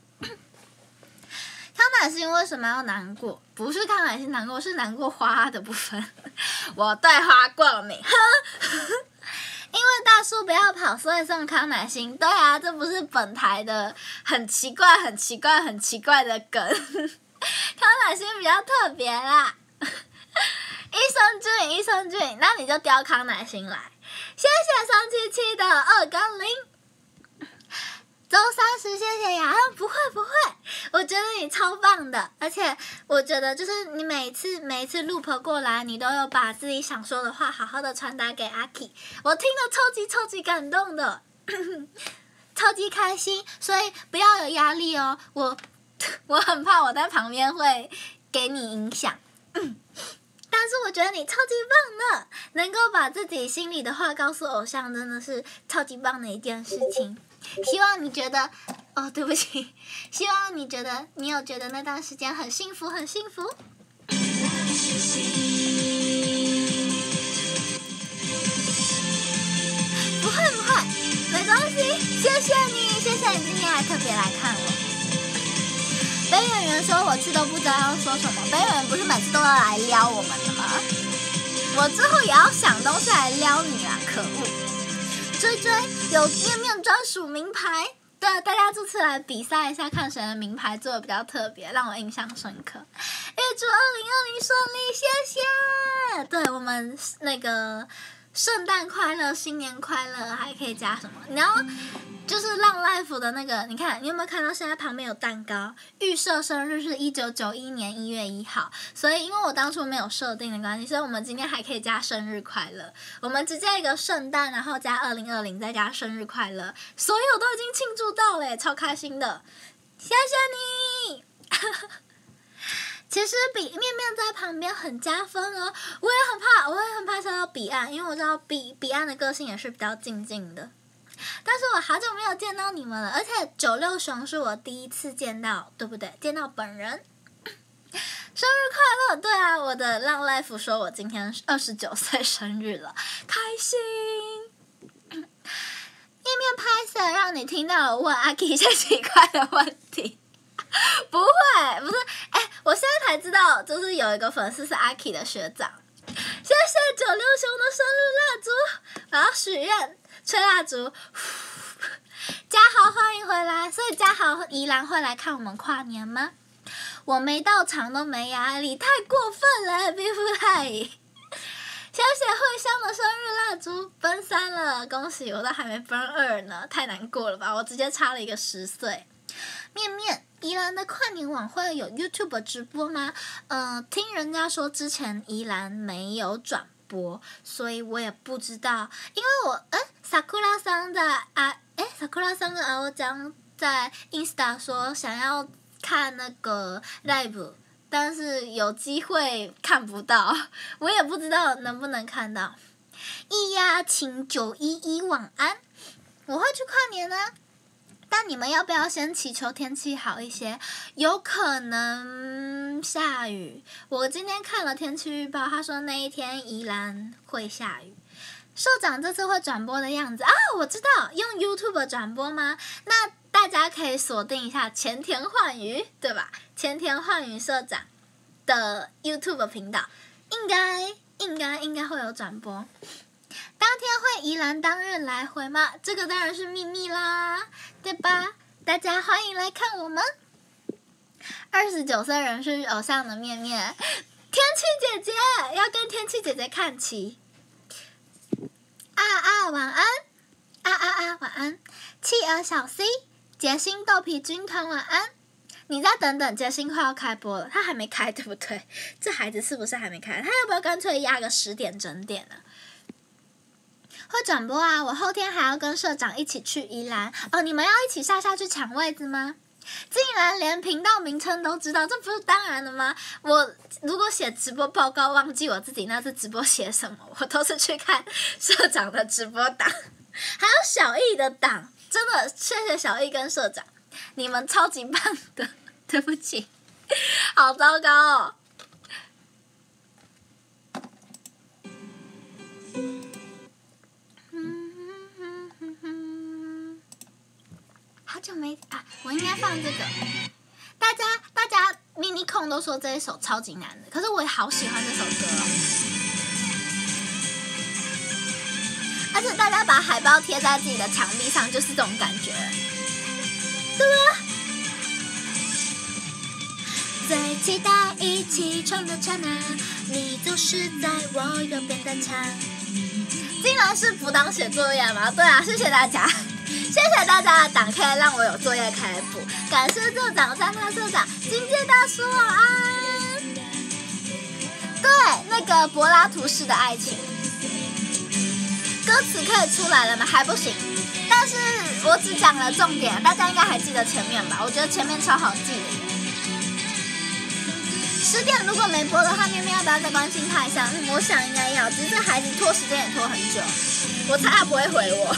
Speaker 1: 康乃馨为什么要难过？不是康乃馨难过，是难过花的部分。我对花过敏，因为大叔不要跑，所以送康乃馨。对啊，这不是本台的很奇怪、很奇怪、很奇怪的梗。康乃馨比较特别啦。益生菌，益生菌，那你就叼康乃馨来。谢谢三七七的二跟零。周三十，谢谢雅安，不会不会，我觉得你超棒的，而且我觉得就是你每次每一次 loop 过来，你都有把自己想说的话好好的传达给阿 K， 我听得超级超级感动的，超级开心，所以不要有压力哦，我我很怕我在旁边会给你影响。但是我觉得你超级棒的，能够把自己心里的话告诉偶像，真的是超级棒的一件事情。希望你觉得，哦，对不起，希望你觉得你有觉得那段时间很幸福，很幸福。不会不会，没关系，谢谢你，谢谢你今天还特别来看我。北演员说我去都不知道要说什么，北演员不是每次都要来撩我们的吗？我之后也要想东西来撩你啊，可恶！追追有面面专属名牌，对，大家这次来比赛一下，看谁的名牌做的比较特别，让我印象深刻。预祝二零二零顺利，谢谢。对我们那个圣诞快乐、新年快乐，还可以加什么？然后就是浪 life 的那个，你看，你有没有看到现在旁边有蛋糕？预设生日是一九九一年一月一号，所以因为我当初没有设定的关系，所以我们今天还可以加生日快乐。我们直接一个圣诞，然后加二零二零，再加生日快乐，所有都已经庆祝到了，超开心的，谢谢你。其实比面面在旁边很加分哦，我也很怕，我也很怕笑到彼岸，因为我知道彼彼岸的个性也是比较静静的。但是我好久没有见到你们了，而且九六熊是我第一次见到，对不对？见到本人，生日快乐！对啊，我的浪 life 说我今天二十九岁生日了，开心。面面拍摄让你听到我问阿 K 一些奇怪的问题。不会，不是，哎，我现在才知道，就是有一个粉丝是阿 K 的学长。谢谢九六熊的生日蜡烛，我要许愿，吹蜡烛。嘉豪欢迎回来，所以嘉豪宜兰会来看我们跨年吗？我没到场都没压力，太过分了，对不对？谢谢慧香的生日蜡烛奔三了，恭喜，我都还没奔二呢，太难过了吧？我直接差了一个十岁。面面，宜兰的跨年晚会有 YouTube 直播吗？嗯、呃，听人家说之前宜兰没有转播，所以我也不知道。因为我哎，Sakura 桑在啊，哎，Sakura 桑跟阿欧江在 Insta 说想要看那个 live， 但是有机会看不到，我也不知道能不能看到。易呀，请九一一晚安，我会去跨年啊。但你们要不要先祈求天气好一些？有可能下雨。我今天看了天气预报，他说那一天宜兰会下雨。社长这次会转播的样子啊，我知道，用 YouTube 转播吗？那大家可以锁定一下前田焕瑜，对吧？前田焕瑜社长的 YouTube 频道，应该应该应该会有转播。当天会宜兰当日来回吗？这个当然是秘密啦，对吧？大家欢迎来看我们。二十九岁人是偶像的面面，天气姐姐要跟天气姐姐看齐。啊啊晚安，啊啊啊晚安。企鹅小 C， 杰星豆皮军团晚安。 你再等等，杰星快要开播了，他还没开，对不对？这孩子是不是还没开？他要不要干脆压个十点整点呢、啊？会转播啊！我后天还要跟社长一起去宜兰哦。你们要一起下下去抢位子吗？竟然连频道名称都知道，这不是当然的吗？我如果写直播报告忘记我自己那次直播写什么，我都是去看社长的直播档，还有小易的档。真的谢谢小易跟社长，你们超级棒的。对不起，好糟糕哦。好久没啊，我应该放这个。大家大家 mini 控都说这一首超级难的，可是我也好喜欢这首歌哦。而且大家把海报贴在自己的墙壁上，就是这种感觉，对吧？最期待一起床的刹那，你总是在我右边的墙。竟然是不当写作业吗？对啊，谢谢大家。谢谢大家的档可以让我有作业可以补，感谢社长、三大社长、金界大叔晚安。对，那个柏拉图式的爱情，歌词可以出来了吗？还不行，但是我只讲了重点，大家应该还记得前面吧？我觉得前面超好记的。十点如果没播的话，面面要不要再关心他一下？嗯，我想应该要，只是这孩子拖时间也拖很久，我猜他不会回我。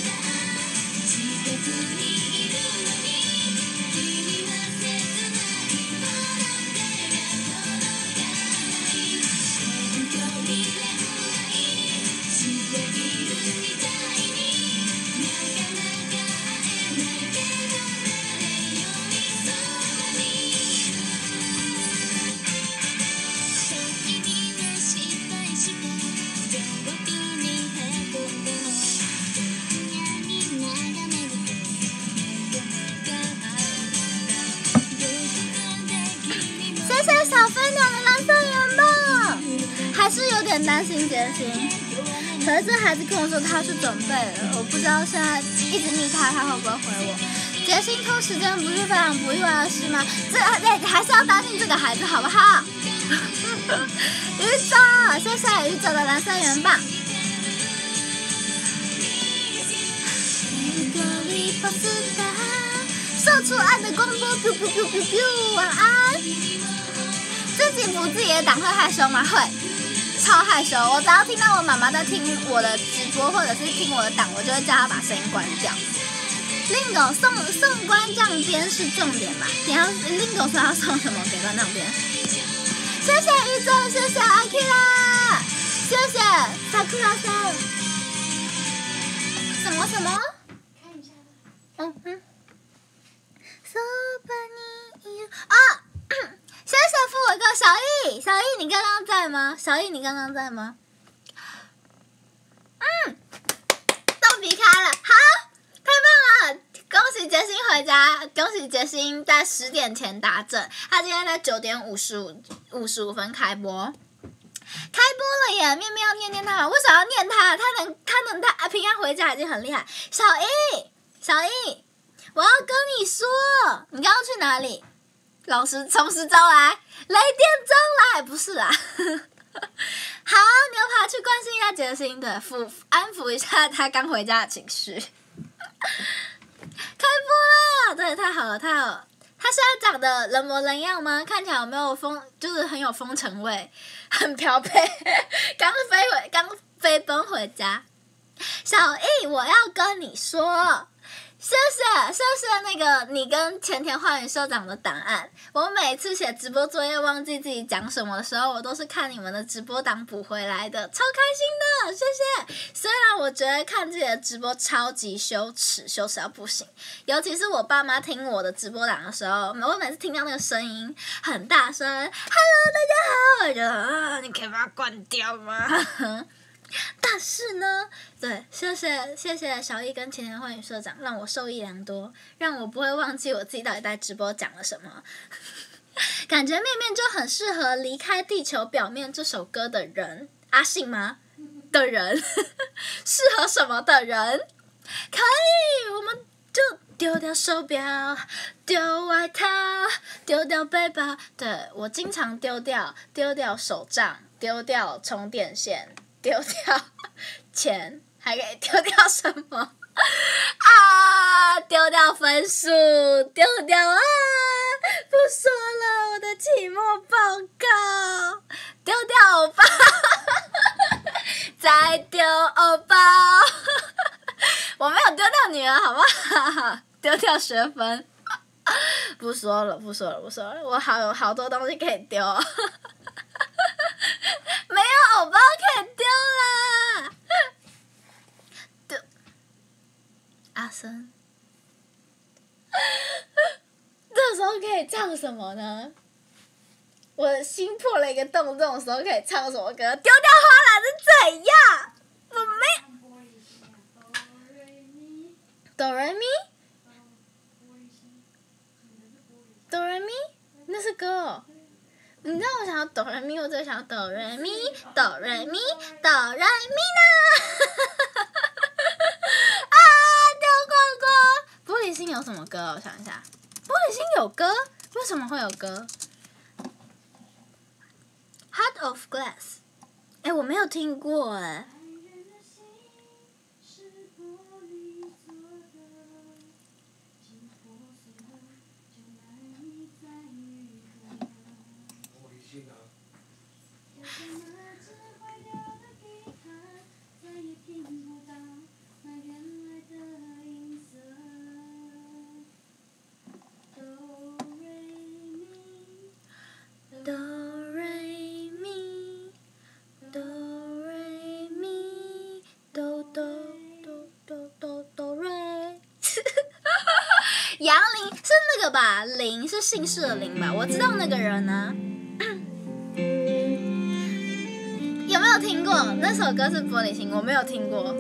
Speaker 1: 担心杰星，可是这孩子跟我说他是准备了，我不知道现在一直密他，他会不会回我？杰星拖时间不是非常不意外的事吗？这对还是要担心这个孩子好不好？宇宙，谢谢宇宙的蓝色圆棒。射出爱的光波 ，biu biu biu biu biu， 晚安。自己补自己的档会害羞吗？会。超害羞，我只要听到我妈妈在听我的直播或者是听我的档，我就会叫她把声音关掉。Lingo 送送关账边是重点吧？你要 Lingo 说要送什么给关账边？谢谢宇宙，谢谢阿 Kira， 谢谢 Sakura 桑。什么什么？
Speaker 2: 看一下。
Speaker 1: 嗯嗯。So funny 啊！谢谢付我哥小易，小易你刚刚在吗？小易你刚刚在吗？嗯，豆皮开了，好，太棒了！恭喜杰星回家，恭喜杰星在十点前达阵，他今天在九点五十五五十五分开播，开播了耶！面面要念念他，为什么要念他？他能他能他平安回家已经很厉害。小易，小易，我要跟你说，你刚刚去哪里？老师从实招来，雷电中来，不是啦。好，牛排去关心一下杰星，对，抚安抚一下他刚回家的情绪。开播了，对，太好了，太好了。他现在长得人模人样吗？看起来有没有风，就是很有风尘味，很飘配。刚飞回，刚飞奔回家。小易，我要跟你说。谢谢谢谢那个你跟前田幻宇社长的档案，我每次写直播作业忘记自己讲什么的时候，我都是看你们的直播档补回来的，超开心的，谢谢。虽然我觉得看自己的直播超级羞耻，羞耻到不行，尤其是我爸妈听我的直播档的时候，我每次听到那个声音很大声 ，Hello 大家好，我就啊，你可以把它关掉吗？但是呢，对，谢谢谢谢小易跟前田幻宇社长，让我受益良多，让我不会忘记我自己到底在直播讲了什么。感觉面面就很适合《离开地球表面》这首歌的人，阿信吗？的人，适合什么的人？可以，我们就丢掉手表，丢外套，丢掉背包。对，我经常丢掉，丢掉手账，丢掉充电线，丢掉钱，还可以丢掉什么？啊！丢掉分数，丢掉啊！不说了，我的期末报告，丢掉欧包，再丢欧包。我没有丢掉女儿，好不好？丢掉学分。不说了，不说了，不说了，我好有好多东西可以丢。没有欧包可以丢啦。丢。阿森。这时候可以唱什么呢？我的心破了一个洞，这种时候可以唱什么歌？丢掉花篮是怎样？我没。哆来咪，哆来咪，那是歌哦。你知道我想要哆来咪，我最想要哆来咪，哆来咪，哆来咪呢？啊，丢光光！玻璃心有什么歌？我想一下，玻璃心有歌？为什么会有歌 ？Heart of Glass， 哎，我没有听过哎。哆瑞咪，哆瑞咪，哆哆哆哆哆哆瑞。杨林是那个吧？林是姓氏的林吧？我知道那个人呢、啊。有没有听过那首歌是《玻璃心》？我没有听过。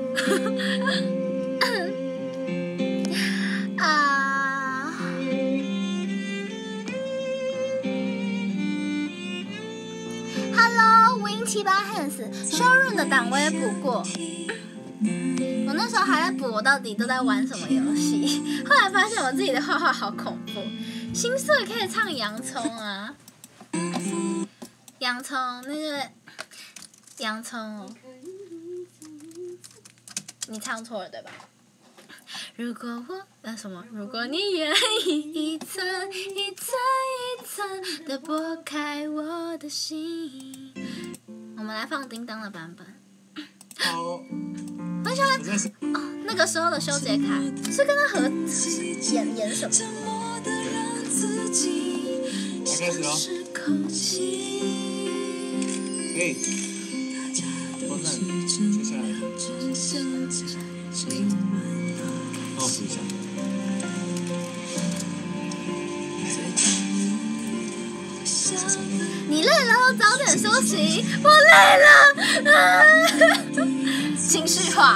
Speaker 1: 啊。Hello Win 七八 Hands， 修润的档我也补过。我那时候还在补，我到底都在玩什么游戏？后来发现我自己的画画好恐怖。心碎可以唱洋葱啊，洋葱那个洋葱哦，你唱错了对吧？如果我那什么，如果你愿意一层一层一层的剥开我的心，我们来放叮当的版本。
Speaker 6: 好，
Speaker 1: 我很喜欢哦，那个时候的修杰楷是跟他合演演什么？
Speaker 6: 来开始喽！哎，光看，接下来，帮我扶一下。
Speaker 1: 你累了，早点休息。我累了，啊、情绪化。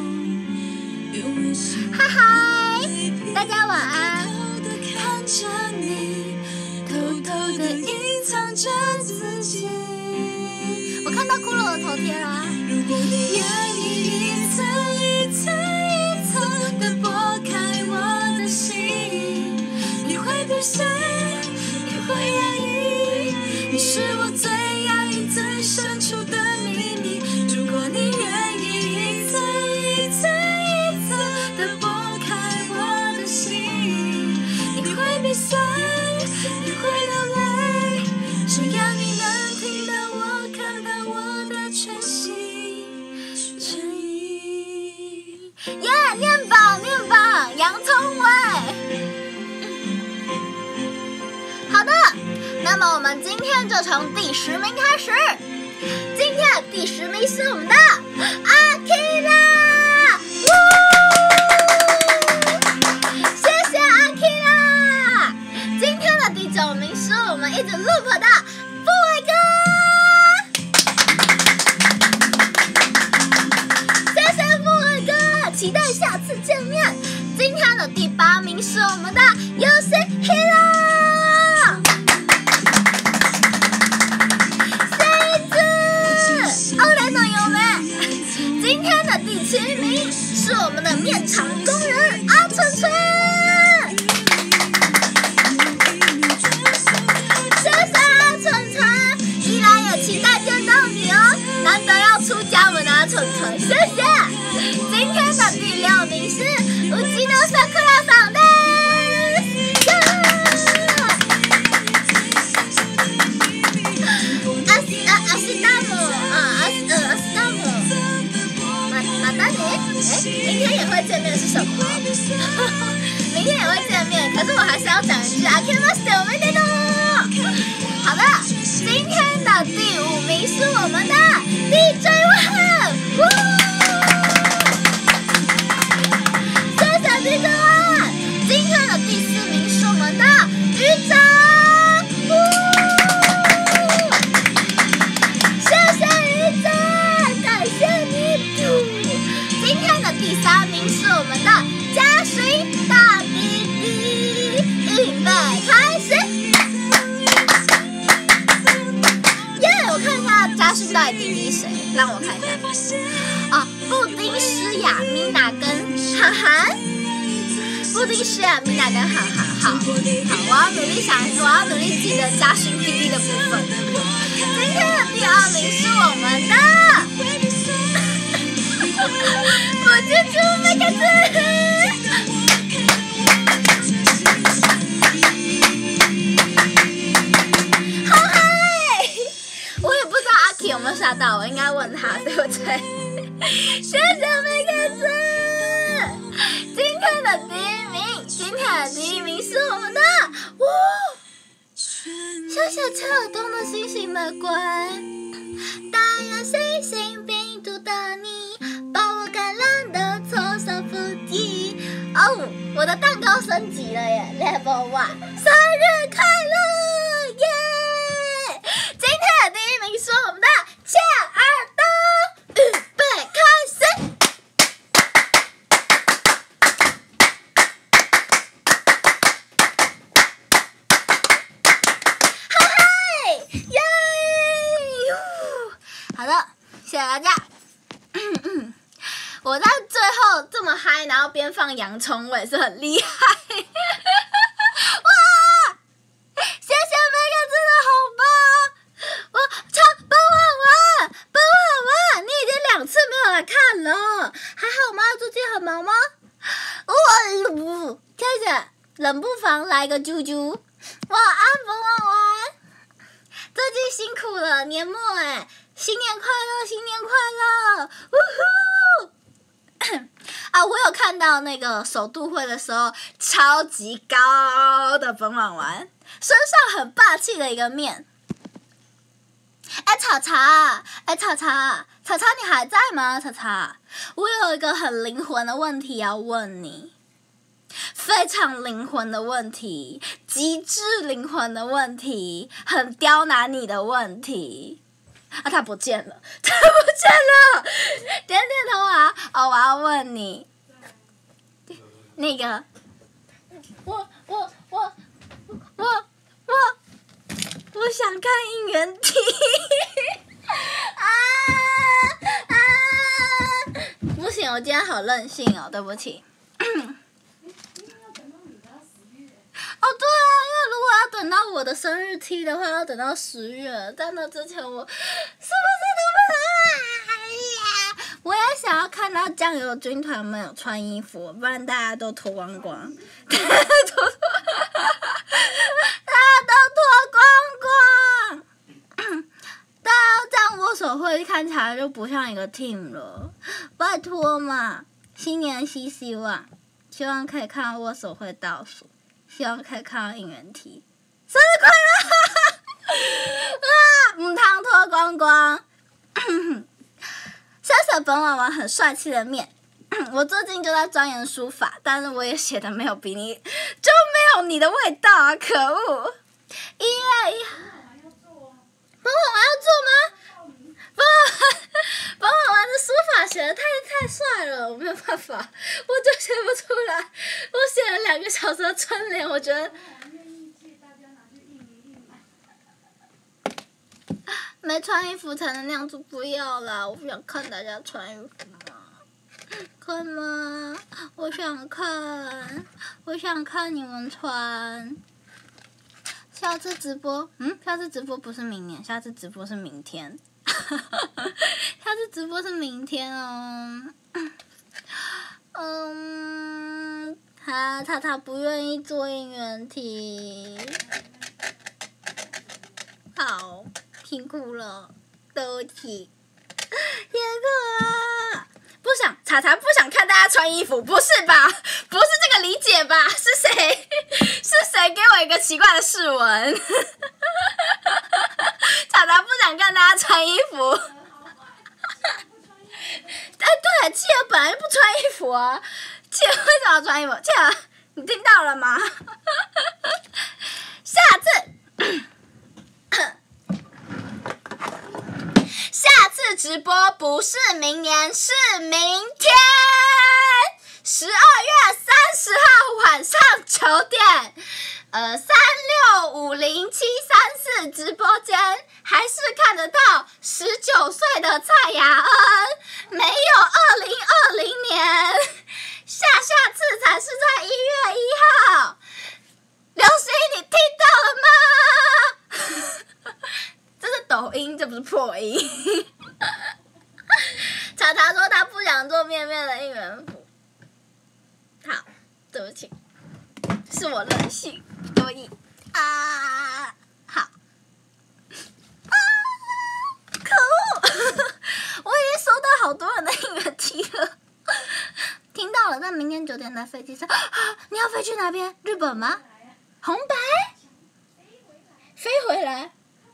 Speaker 1: 嗨嗨，大家晚安。看着你，偷偷的隐藏着自己。我看到骷髅的头贴啦。如果你愿意一层一层一层的剥开我的心，你会被谁？你会压抑？你是我最压抑、最深处的秘密。如果你愿意一层一层一层的剥开我的心，你会鼻酸，你会流泪，只要你能听到我、看到我的全心全意。耶，念榜念榜，洋葱味。好的。那么我们今天就从第十名开始。今天的第十名是我们的阿 Kira， 谢谢阿 Kira。今天的第九名是我们一直 loop 的富伟哥，谢谢富伟哥，期待下次见面。今天的第八名是我们的游戏 Hero。今天的第七名是我们的面场工人阿春春。 明天也会见面是什么？明天也会见面，可是我还是要讲一句啊 ，K M S 我没听懂。好的，今天的第五名是我们的 D J One， 谢谢 D J One。今天的第四名是我们的于哲，谢谢于哲，感谢你。今天的第三名是我们的嘉勋大弟弟，预备开始。耶！我看一下嘉勋到底弟弟谁？让我看一下。哦，布丁诗雅、米娜跟涵涵。布丁诗雅、米娜跟涵涵。好，好，我要努力想，我要努力记得嘉勋弟弟的部分。今天的第二名是我们的。我就是那个字。好嗨！我也不知道阿 K 有没有吓到，我应该问他，对不对？谢谢每个字。今天的第一名，今天的第一名是我们的哇！谢谢切尔东的星星玫瑰，大呀星星冰毒的你。把我感染的措手不及。哦，我的蛋糕升级了耶 ，Level One， 生日快乐耶！今天的第一名是我们的切尔东，预备开始。嗨嗨，耶！好的，谢谢大家。我在最后这么嗨，然后边放洋葱，我也是很厉害。哇！谢谢每个字的红包。我唱帮我玩，帮我玩，你已经两次没有来看了，还好吗？最近很忙吗？我谢谢，冷不防来个啾啾。晚安，帮我玩。最近辛苦了，年末哎，新年快乐，新年快乐！呜呼！啊，我有看到那个首度会的时候，超级高的本婉婉，身上很霸气的一个面。哎，草草，哎，草草，草草，你还在吗？草草，我有一个很灵魂的问题要问你，非常灵魂的问题，极致灵魂的问题，很刁难你的问题。啊，他不见了，他不见了，点点头啊！哦，我要问你，那个，我我我我我我想看应援题啊啊！不行，我今天好任性哦，对不起。哦，对啊，因为如果要等到我的生日 T 的话，要等到十月，在那之前我是不是都不能来呀？我也想要看到酱油军团们有穿衣服，不然大家都脱光光，大家都大家都脱光光，大家这样握手会看起来就不像一个 team 了，拜托嘛，新年新希望，希望可以看到握手会倒数。希望可以看到应援题，生日快乐！啊，母汤脱光光。谢谢本婉婉很帅气的面。我最近就在钻研书法，但是我也写的没有比你，就没有你的味道啊！可恶！一月一号，本婉婉要做吗？本婉本婉婉的书法写的太太帅了，我没有办法，我就写不出来。我写了两个小时的春联，我觉得没穿衣服才能那样子，不要啦！我不想看大家穿衣服嘛，可以吗？我想看，我想看你们穿。下次直播，嗯，下次直播不是明年，下次直播是明天。下次直播是明天哦。嗯，他他他不愿意做应援题。好，辛苦了，对不起，辛苦了。不想草查查不想看大家穿衣服，不是吧？不是这个理解吧？是谁？是谁给我一个奇怪的释文？查查不想看大家穿衣服。哎，对，企鹅本来就不穿衣服啊，企鹅为什么要穿衣服？企鹅，你听到了吗？下次。下次直播不是明年，是明天，十二月三十号晚上九点，呃，三六五零七三四直播间，还是看得到十九岁的蔡雅恩，没有二零二零年，下下次才是在一月一号。刘星，你听到了吗？这是抖音，这不是破音。查查说他不想做面面的应援服。好，对不起，是我任性，所以啊，好。啊，可恶！我已经收到好多人的应援题了。听到了，那明天九点在飞机上。啊，你要飞去哪边？日本吗？红白？飞回来。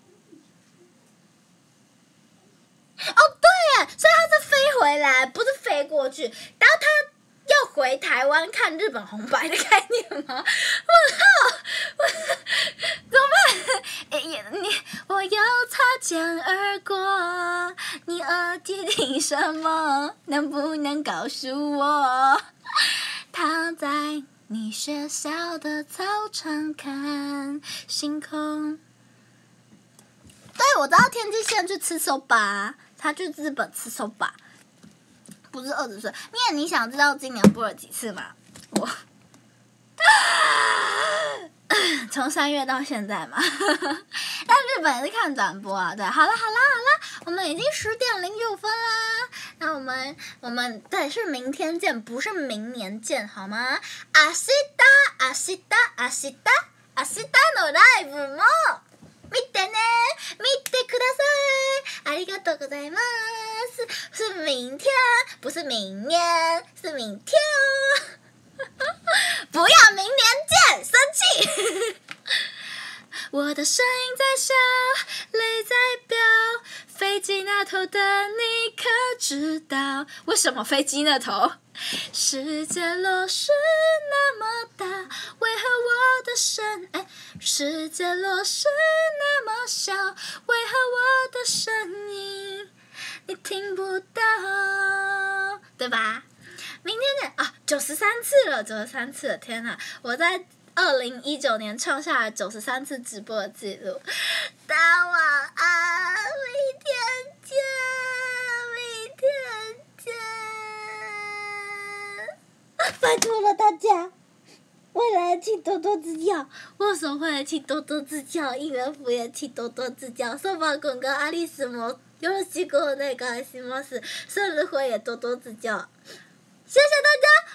Speaker 1: 哦，对耶，所以他是飞回来，不是飞过去。然后他要回台湾看日本红白的概念吗？我靠！我怎么办？哎呀，你我又擦肩而过，你耳机听什么？能不能告诉我？躺在你学校的操场看星空。对，我知道天际线去吃手把。他去日本吃手把，不是二十岁。面，你想知道今年播了几次吗？我从三月到现在嘛，但日本也是看转播啊。对，好了好了好了，我们已经十点零九分啦。那我们我们对是明天见，不是明年见，好吗？明日明日明日明日のライブも。見てね，見てください，ありがとうございます。是明天，不是明年，是明天哦。不要明年见，生气。我的声音在笑，泪在飙，飞机那头的你可知道？为什么飞机那头？世界落是那么大，为何我的声哎？世界落是那么小，为何我的声音你听不到？对吧？明天的啊，九十三次了，九十三次了！天哪，我在二零一九年创下了九十三次直播的记录。大家晚安，明天见，明天见。拜托了大家，未来请多多指教。握手会请多多指教，应援服也请多多指教。送宝滚跟爱丽丝魔よろしくお願いします。生日会也多多指教。谢谢大家，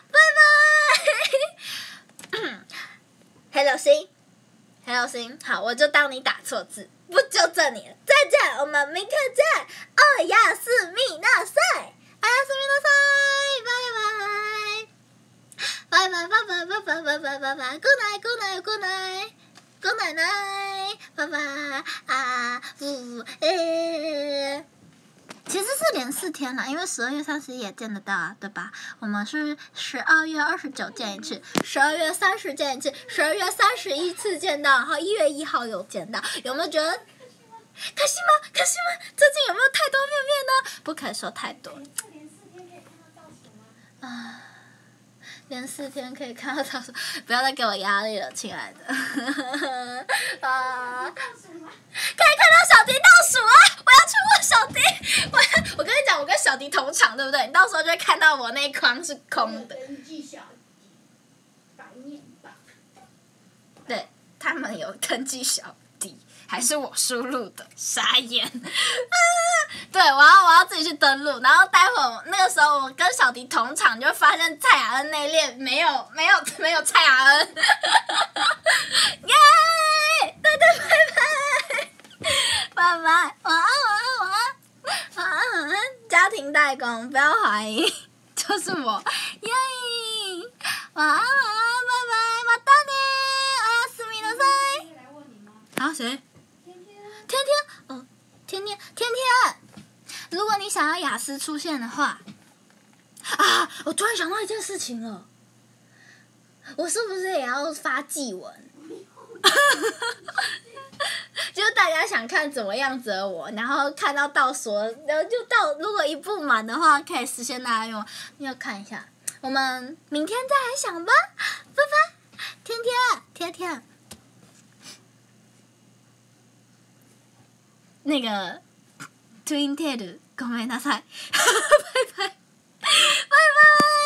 Speaker 1: 拜拜。Hello 星 ，Hello 星，好，我就当你打错字，不纠正你了。再见，我们明天见。哦呀斯密纳赛，哎呀斯密纳赛，拜拜，拜拜拜拜拜拜拜拜拜拜 ，Good night Good night Good night Good night night， 拜拜啊呜诶。其实是连四天了，因为十二月三十一也见得到啊，对吧？我们是十二月二十九见一次，十二月三十见一次，十二月三十一次见到，然后一月一号有见到，有没有觉得开心吗？开心吗？最近有没有太多面面呢？不可以说太多。啊。连四天可以看到倒数，不要再给我压力了，亲爱的。啊，可以看到小迪倒数啊！我要去问小迪。我我跟你讲，我跟小迪同场，对不对？你到时候就会看到我那一框是空的。对，他们有登记小迪，还是我输入的？傻眼。啊对，我要我要自己去登录，然后待会儿那个时候我跟小迪同场，就会发现蔡雅恩那一列没有没有没有蔡雅恩，耶！大家拜拜，拜拜，晚安晚安晚安晚安晚安，家庭代工，不要怀疑。 就是我，耶！晚安晚安，拜拜，马达呢？おやすみなさい。
Speaker 2: 可以来问你吗？
Speaker 1: 啊，谁？
Speaker 2: 天天啊，
Speaker 1: 天天，哦，天天，天天，如果你想要雅思出现的话，啊，我突然想到一件事情了，我是不是也要发祭文？就是大家想看怎么样子的我，然后看到倒数，然后就到，如果一不满的话，可以实现大家愿望。要看一下，我们明天再来想吧，拜拜，天天，天天。那个 Twin Tail ごめんなさい，拜拜，拜拜。